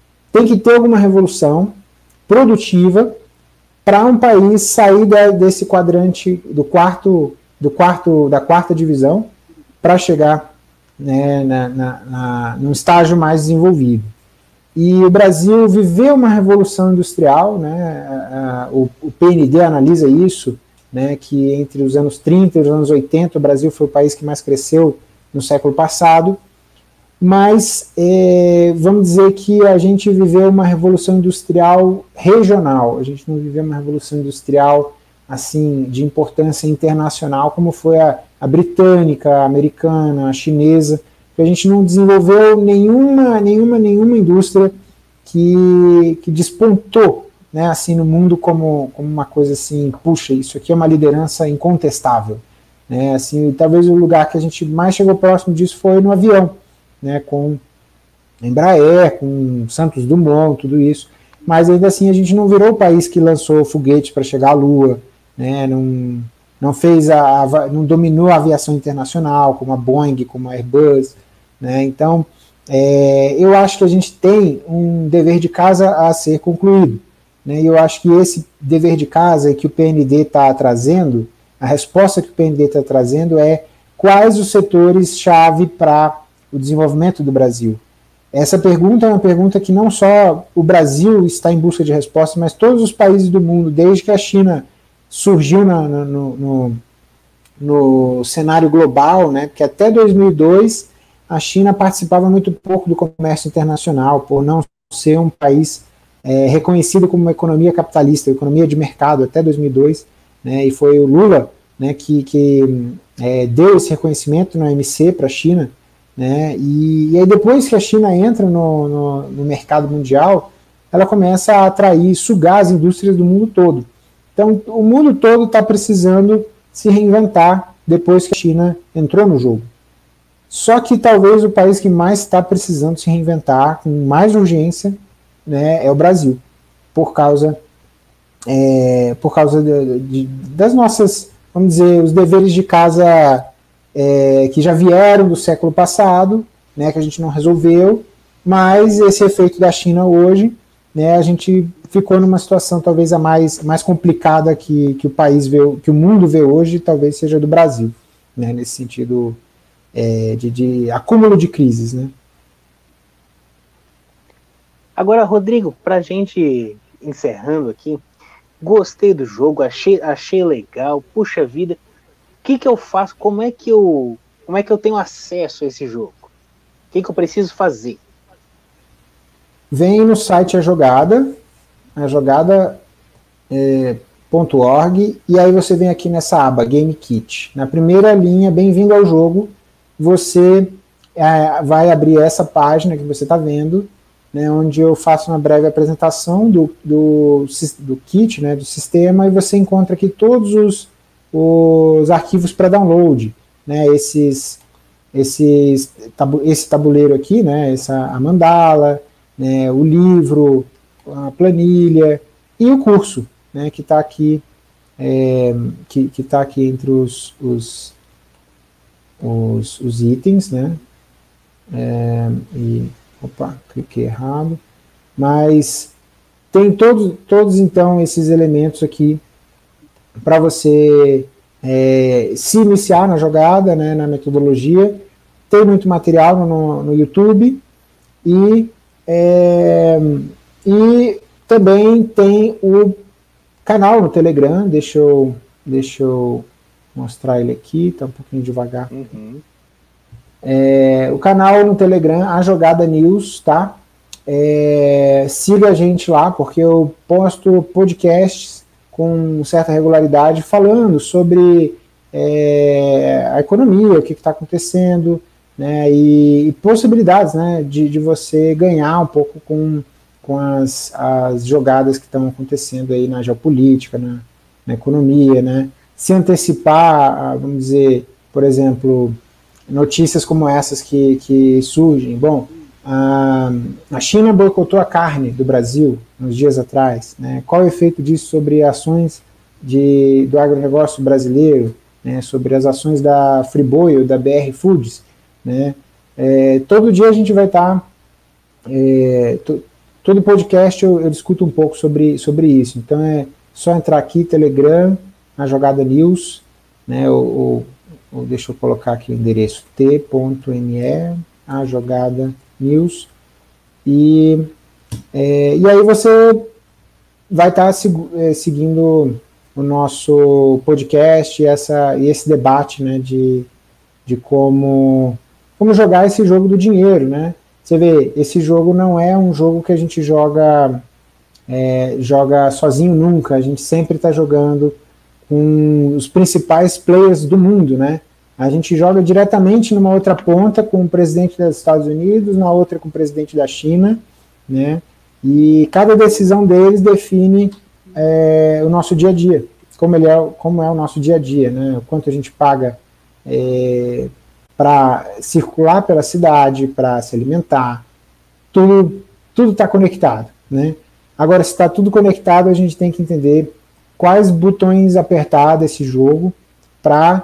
produtiva para um país sair desse quadrante da quarta divisão para chegar, né, num estágio mais desenvolvido. E o Brasil viveu uma revolução industrial, né, o PND analisa isso, né, que entre os anos 30 e os anos 80 o Brasil foi o país que mais cresceu no século passado, mas vamos dizer que a gente viveu uma revolução industrial regional, a gente não viveu uma revolução industrial assim de importância internacional como foi a britânica, a americana, a chinesa, que a gente não desenvolveu nenhuma indústria que despontou, né, assim, no mundo como uma coisa assim, puxa, isso aqui é uma liderança incontestável. Né, assim, talvez o lugar que a gente mais chegou próximo disso foi no avião, né, com Embraer, com Santos Dumont, tudo isso, mas ainda assim a gente não virou o país que lançou foguete para chegar à Lua, né, não dominou a aviação internacional, como a Boeing, como a Airbus, né, então eu acho que a gente tem um dever de casa a ser concluído, né, e eu acho que esse dever de casa que o PND está trazendo, a resposta que o PND está trazendo é quais os setores-chave para o desenvolvimento do Brasil. Essa pergunta é uma pergunta que não só o Brasil está em busca de resposta, mas todos os países do mundo, desde que a China surgiu no cenário global, né, porque até 2002 a China participava muito pouco do comércio internacional, por não ser um país reconhecido como uma economia capitalista, economia de mercado até 2002, né, e foi o Lula, né, que deu esse reconhecimento na OMC para a China, né, e aí depois que a China entra no mercado mundial, ela começa a atrair, sugar as indústrias do mundo todo. Então o mundo todo está precisando se reinventar depois que a China entrou no jogo. Só que talvez o país que mais está precisando se reinventar com mais urgência, né, é o Brasil, por causa das nossas, vamos dizer, os deveres de casa que já vieram do século passado, né, que a gente não resolveu, mas esse efeito da China hoje, né, a gente ficou numa situação talvez a mais complicada que o país vê, que o mundo vê hoje, talvez seja do Brasil, né, nesse sentido de acúmulo de crises, né. Agora, Rodrigo, para a gente encerrando aqui, gostei do jogo, achei legal, puxa vida, o que eu faço, como é que eu tenho acesso a esse jogo? O que eu preciso fazer? Vem no site ajogada.org, e aí você vem aqui nessa aba Game Kit. Na primeira linha, bem-vindo ao jogo, você vai abrir essa página que você está vendo, né, onde eu faço uma breve apresentação do kit, né, do sistema, e você encontra aqui todos os arquivos para download, né, esse tabuleiro aqui, né, a mandala, né, o livro, a planilha e o curso, né, que está aqui, que tá aqui entre os itens, né, opa, cliquei errado, mas tem todos então esses elementos aqui para você se iniciar na jogada, né, na metodologia. Tem muito material no YouTube e também tem o canal no Telegram. Deixa eu mostrar ele aqui, tá um pouquinho devagar. Uhum. O canal no Telegram, A Jogada News, tá? Siga a gente lá, porque eu posto podcasts com certa regularidade falando sobre a economia, o que está acontecendo, né, e possibilidades, né, de você ganhar um pouco com as jogadas que estão acontecendo aí na geopolítica, na economia, né, se antecipar, vamos dizer, por exemplo, notícias como essas que surgem. Bom, a China boicotou a carne do Brasil uns dias atrás, né? Qual é o efeito disso sobre ações do agronegócio brasileiro, né? Sobre as ações da Friboi ou da BR Foods, né? Todo dia a gente vai estar, todo podcast eu discuto um pouco sobre isso. Então é só entrar aqui, Telegram, a Jogada News, né? Deixa eu colocar aqui o endereço, t.me, a Jogada News, e aí você vai estar seguindo o nosso podcast e esse debate, né, de como jogar esse jogo do dinheiro, né? Você vê, esse jogo não é um jogo que a gente joga sozinho nunca, a gente sempre está jogando com os principais players do mundo, né? A gente joga diretamente numa outra ponta com o presidente dos Estados Unidos, na outra com o presidente da China, né? E cada decisão deles define o nosso dia a dia, como é o nosso dia a dia, né? O quanto a gente paga para circular pela cidade, para se alimentar, tudo está conectado, né? Agora, se está tudo conectado, a gente tem que entender quais botões apertar desse jogo para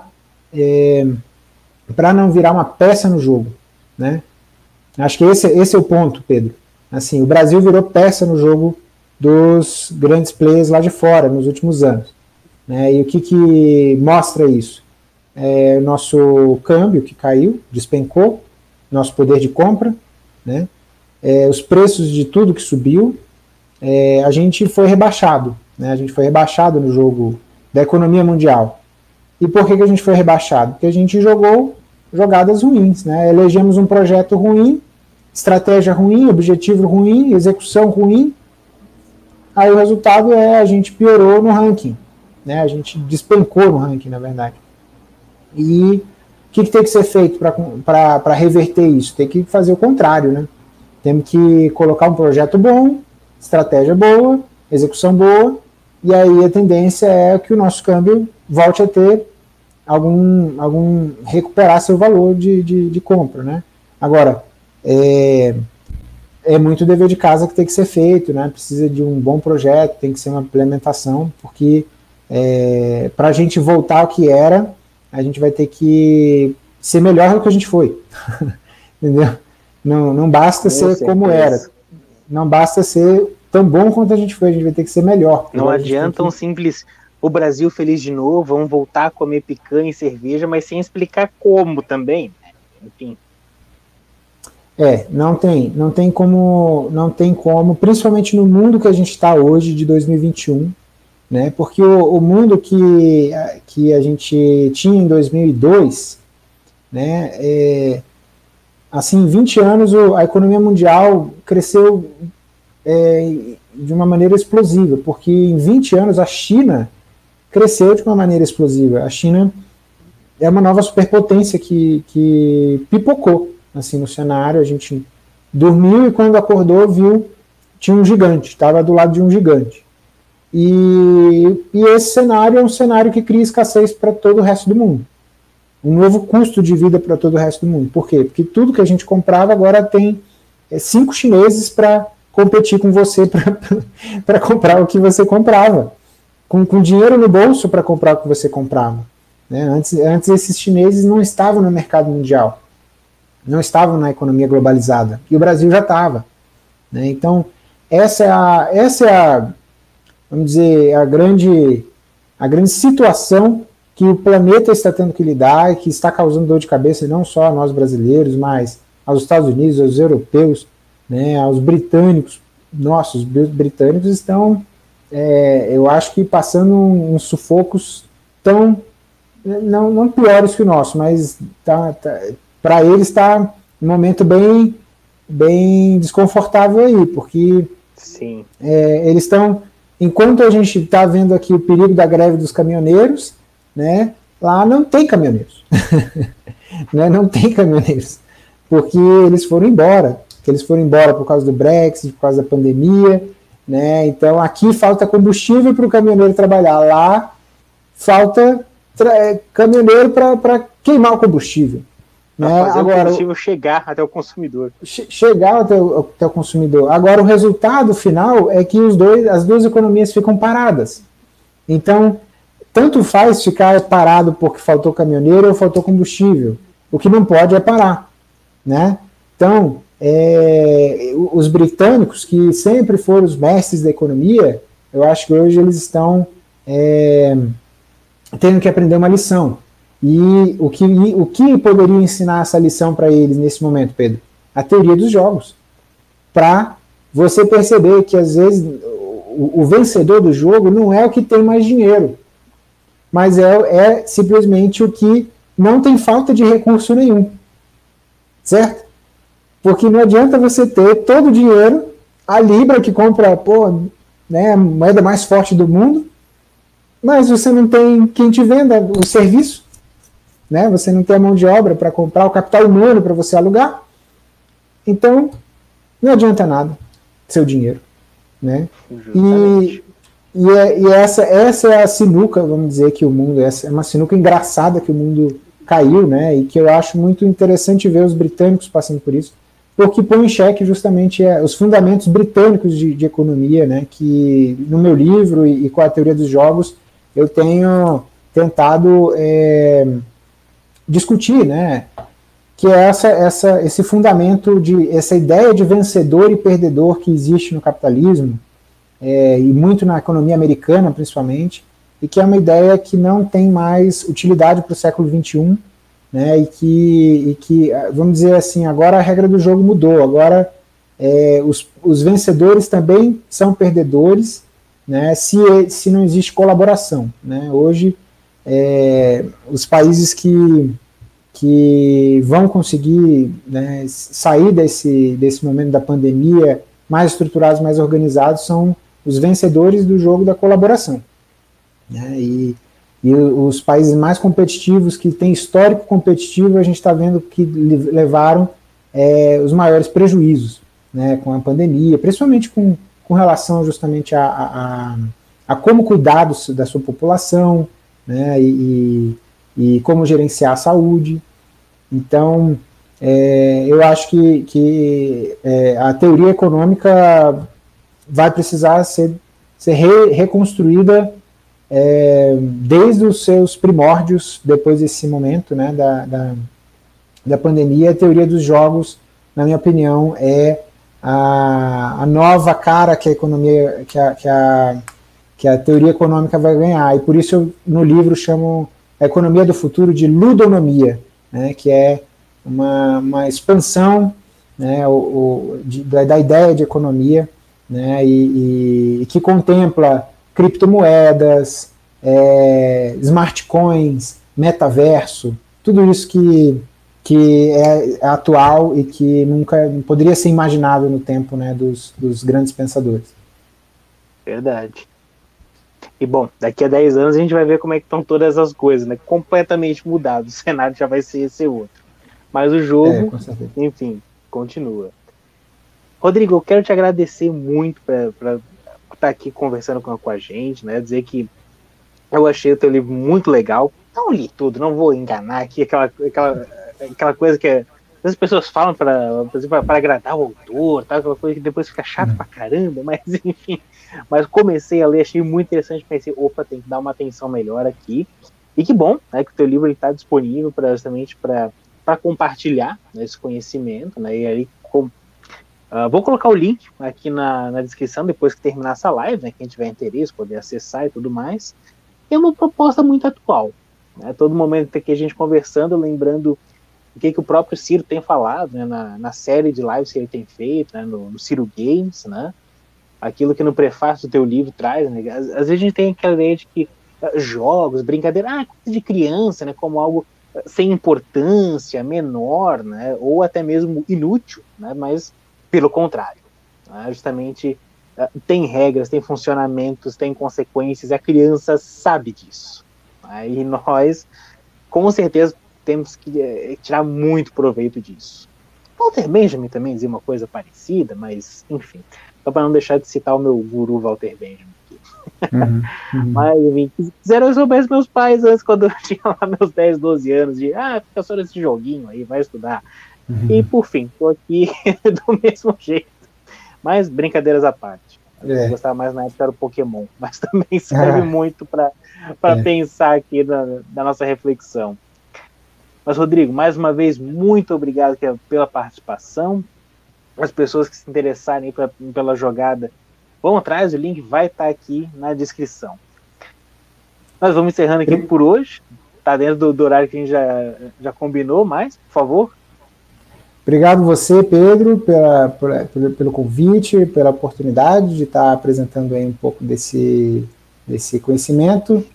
não virar uma peça no jogo, né? Acho que esse é o ponto, Pedro. Assim, o Brasil virou peça no jogo dos grandes players lá de fora nos últimos anos, né? E o que mostra isso? O nosso câmbio que caiu, despencou, nosso poder de compra, né? Os preços de tudo que subiu, a gente foi rebaixado, né? A gente foi rebaixado no jogo da economia mundial. E por que a gente foi rebaixado? Porque a gente jogou jogadas ruins, né? Elegemos um projeto ruim, estratégia ruim, objetivo ruim, execução ruim. Aí o resultado a gente piorou no ranking, né? A gente despencou no ranking, na verdade. E o que tem que ser feito para reverter isso? Tem que fazer o contrário, né? Temos que colocar um projeto bom, estratégia boa, execução boa, e aí a tendência é que o nosso câmbio volte a ter recuperar seu valor de compra, né? Agora, é muito dever de casa que tem que ser feito, né? Precisa de um bom projeto, tem que ser uma implementação, porque para a gente voltar ao que era, a gente vai ter que ser melhor do que a gente foi. Entendeu? Não basta ser como era. Não basta ser tão bom quanto a gente foi, a gente vai ter que ser melhor. Não adianta um simples o Brasil feliz de novo, vamos voltar a comer picanha e cerveja, mas sem explicar como também, né? Enfim. Não tem como, principalmente no mundo que a gente está hoje, de 2021, né? Porque o mundo que a gente tinha em 2002, né? Assim, em 20 anos a economia mundial cresceu de uma maneira explosiva, porque em 20 anos a China cresceu de uma maneira explosiva. A China é uma nova superpotência que pipocou assim, no cenário. A gente dormiu e quando acordou viu, tinha um gigante, estava do lado de um gigante. E esse cenário é um cenário que cria escassez para todo o resto do mundo. Um novo custo de vida para todo o resto do mundo. Por quê? Porque tudo que a gente comprava agora tem 5 chineses para competir com você para comprar o que você comprava. Com dinheiro no bolso para comprar o que você comprava. Né? Antes esses chineses não estavam no mercado mundial. Não estavam na economia globalizada. E o Brasil já estava. Né? Então, essa é a vamos dizer, a grande situação que o planeta está tendo que lidar e que está causando dor de cabeça não só a nós brasileiros, mas aos Estados Unidos, aos europeus, né, aos britânicos. Nossa, os britânicos estão, eu acho que passando uns sufocos tão, não piores que o nosso, mas para eles está um momento bem desconfortável aí, porque sim. Eles estão, enquanto a gente está vendo aqui o perigo da greve dos caminhoneiros, né, lá não tem caminhoneiros. Né, não tem caminhoneiros, porque eles foram embora. Por causa do Brexit, por causa da pandemia. Né, então aqui falta combustível para o caminhoneiro trabalhar. Lá falta caminhoneiro para queimar o combustível. Né? Fazer agora, o combustível chegar até o consumidor. Chegar até o consumidor. Agora, o resultado final é que as duas economias ficam paradas. Então, tanto faz ficar parado porque faltou caminhoneiro ou faltou combustível. O que não pode é parar. Né? Então, os britânicos, que sempre foram os mestres da economia, eu acho que hoje eles estão tendo que aprender uma lição. E o que poderia ensinar essa lição para eles nesse momento, Pedro? A teoria dos jogos. Para você perceber que, às vezes, o vencedor do jogo não é o que tem mais dinheiro, mas é simplesmente o que não tem falta de recurso nenhum. Certo? Porque não adianta você ter todo o dinheiro, a Libra que compra a moeda mais forte do mundo, mas você não tem quem te venda o serviço, né? Você não tem a mão de obra para comprar, o capital humano para você alugar. Então, não adianta nada seu dinheiro. Né? E essa é a sinuca, vamos dizer, que o mundo, essa é uma sinuca engraçada que o mundo caiu, né? E que eu acho muito interessante ver os britânicos passando por isso, porque põe em xeque justamente os fundamentos britânicos de economia, né? Que no meu livro e com a teoria dos jogos eu tenho tentado discutir, né? Que é esse fundamento, essa ideia de vencedor e perdedor que existe no capitalismo, e muito na economia americana, principalmente, e que é uma ideia que não tem mais utilidade para o século XXI, né, e que, vamos dizer assim, agora a regra do jogo mudou, agora os vencedores também são perdedores, né, se não existe colaboração. Né. Hoje, os países que vão conseguir, né, sair desse momento da pandemia mais estruturados, mais organizados, são os vencedores do jogo da colaboração. Né, e os países mais competitivos, que têm histórico competitivo, a gente está vendo que levaram os maiores prejuízos, né, com a pandemia, principalmente com relação justamente a como cuidar da sua população, né, e como gerenciar a saúde. Então, eu acho que a teoria econômica vai precisar ser reconstruída desde os seus primórdios, depois desse momento, né, da pandemia. A teoria dos jogos, na minha opinião, é a nova cara que a economia, que a teoria econômica vai ganhar. E por isso eu, no livro, chamo a economia do futuro de ludonomia, né, que é uma expansão, né, da ideia de economia, né, e que contempla criptomoedas, smart coins, metaverso, tudo isso que é atual e que nunca poderia ser imaginado no tempo, né, dos grandes pensadores. Verdade. E bom, daqui a 10 anos a gente vai ver como é que estão todas as coisas, né? Completamente mudado, o cenário já vai ser outro. Mas o jogo, enfim, continua. Rodrigo, eu quero te agradecer muito por estar aqui conversando com a gente, né? Dizer que eu achei o teu livro muito legal. Não li tudo, não vou enganar aqui, aquela coisa que as pessoas falam para agradar o autor, tá? Aquela coisa que depois fica chato pra caramba, mas enfim. Mas comecei a ler, achei muito interessante, pensei, opa, tem que dar uma atenção melhor aqui. E que bom, né, que o teu livro está disponível justamente para compartilhar, né, esse conhecimento, né, e aí vou colocar o link aqui na descrição depois que terminar essa live, né, quem tiver interesse poder acessar e tudo mais. É uma proposta muito atual, né, todo momento que a gente conversando, lembrando o que o próprio Ciro tem falado, né, na série de lives que ele tem feito, né, no Ciro Games, né, aquilo que no prefácio do teu livro traz, né, às vezes a gente tem aquela ideia de que jogos, brincadeira, coisa de criança, né, como algo sem importância, menor, né, ou até mesmo inútil, né, mas pelo contrário, né, justamente tem regras, tem funcionamentos, tem consequências, a criança sabe disso, né, e nós, com certeza, temos que tirar muito proveito disso. Walter Benjamin também dizia uma coisa parecida, mas, enfim, só para não deixar de citar o meu guru Walter Benjamin aqui. Mas, enfim, quiseram eu soubesse meus pais antes, quando eu tinha lá meus 10, 12 anos, fica só nesse joguinho aí, vai estudar. E, por fim, tô aqui do mesmo jeito. Mas, brincadeiras à parte. Eu gostava mais na época era o Pokémon, mas também serve muito para pensar aqui da nossa reflexão. Mas, Rodrigo, mais uma vez, muito obrigado pela participação. As pessoas que se interessarem pela jogada, vão atrás, o link vai estar aqui na descrição. Nós vamos encerrando aqui por hoje. Está dentro do horário que a gente já combinou, mas, por favor. Obrigado você, Pedro, pelo convite, pela oportunidade de estar apresentando aí um pouco desse conhecimento.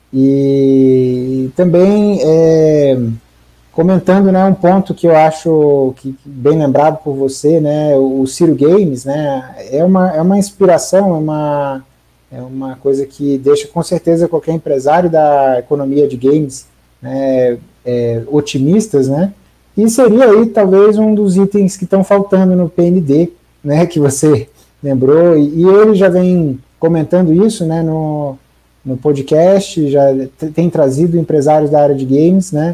E também comentando, né, um ponto que eu acho que bem lembrado por você, né, o Ciro Games, né, é uma inspiração, é uma coisa que deixa com certeza qualquer empresário da economia de games, né, otimistas, né, e seria aí talvez um dos itens que estão faltando no PND, né, que você lembrou, e ele já vem comentando isso, né, no podcast, já tem trazido empresários da área de games, né,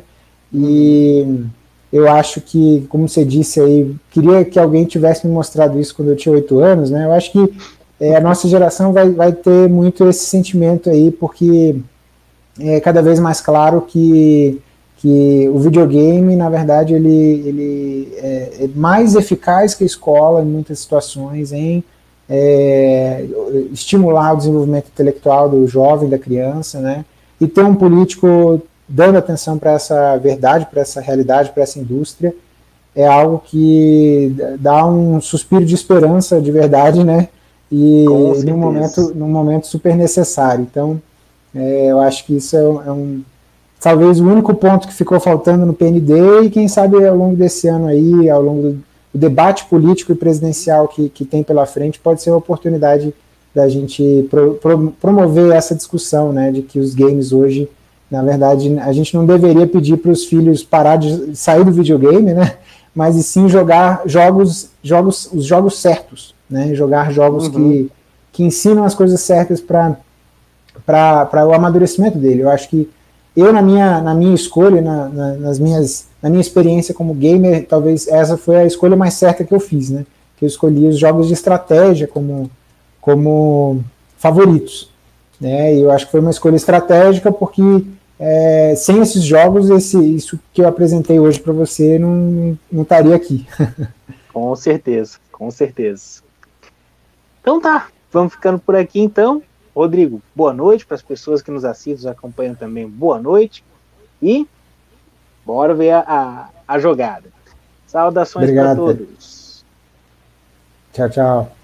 e eu acho que, como você disse aí, queria que alguém tivesse me mostrado isso quando eu tinha 8 anos, né, eu acho que a nossa geração vai ter muito esse sentimento aí, porque é cada vez mais claro que o videogame, na verdade, ele é mais eficaz que a escola em muitas situações, em estimular o desenvolvimento intelectual do jovem, da criança, né? E ter um político dando atenção para essa verdade, para essa realidade, para essa indústria, é algo que dá um suspiro de esperança de verdade, né? E num momento super necessário. Então, eu acho que isso talvez o único ponto que ficou faltando no PND, e quem sabe ao longo desse ano aí, ao longo do debate político e presidencial que tem pela frente, pode ser uma oportunidade da gente promover essa discussão, né, de que os games hoje, na verdade, a gente não deveria pedir para os filhos parar de sair do videogame, né, mas e sim jogar os jogos certos, né, jogar jogos que ensinam as coisas certas para o amadurecimento dele. Eu acho que na minha escolha, na minha experiência como gamer, talvez essa foi a escolha mais certa que eu fiz, né? Que eu escolhi os jogos de estratégia como favoritos, né? E eu acho que foi uma escolha estratégica porque sem esses jogos, isso que eu apresentei hoje para você não estaria aqui. Com certeza, com certeza. Então tá, vamos ficando por aqui então. Rodrigo, boa noite para as pessoas que nos assistem, nos acompanham também, boa noite, e bora ver a jogada. Saudações para todos. Tchau, tchau.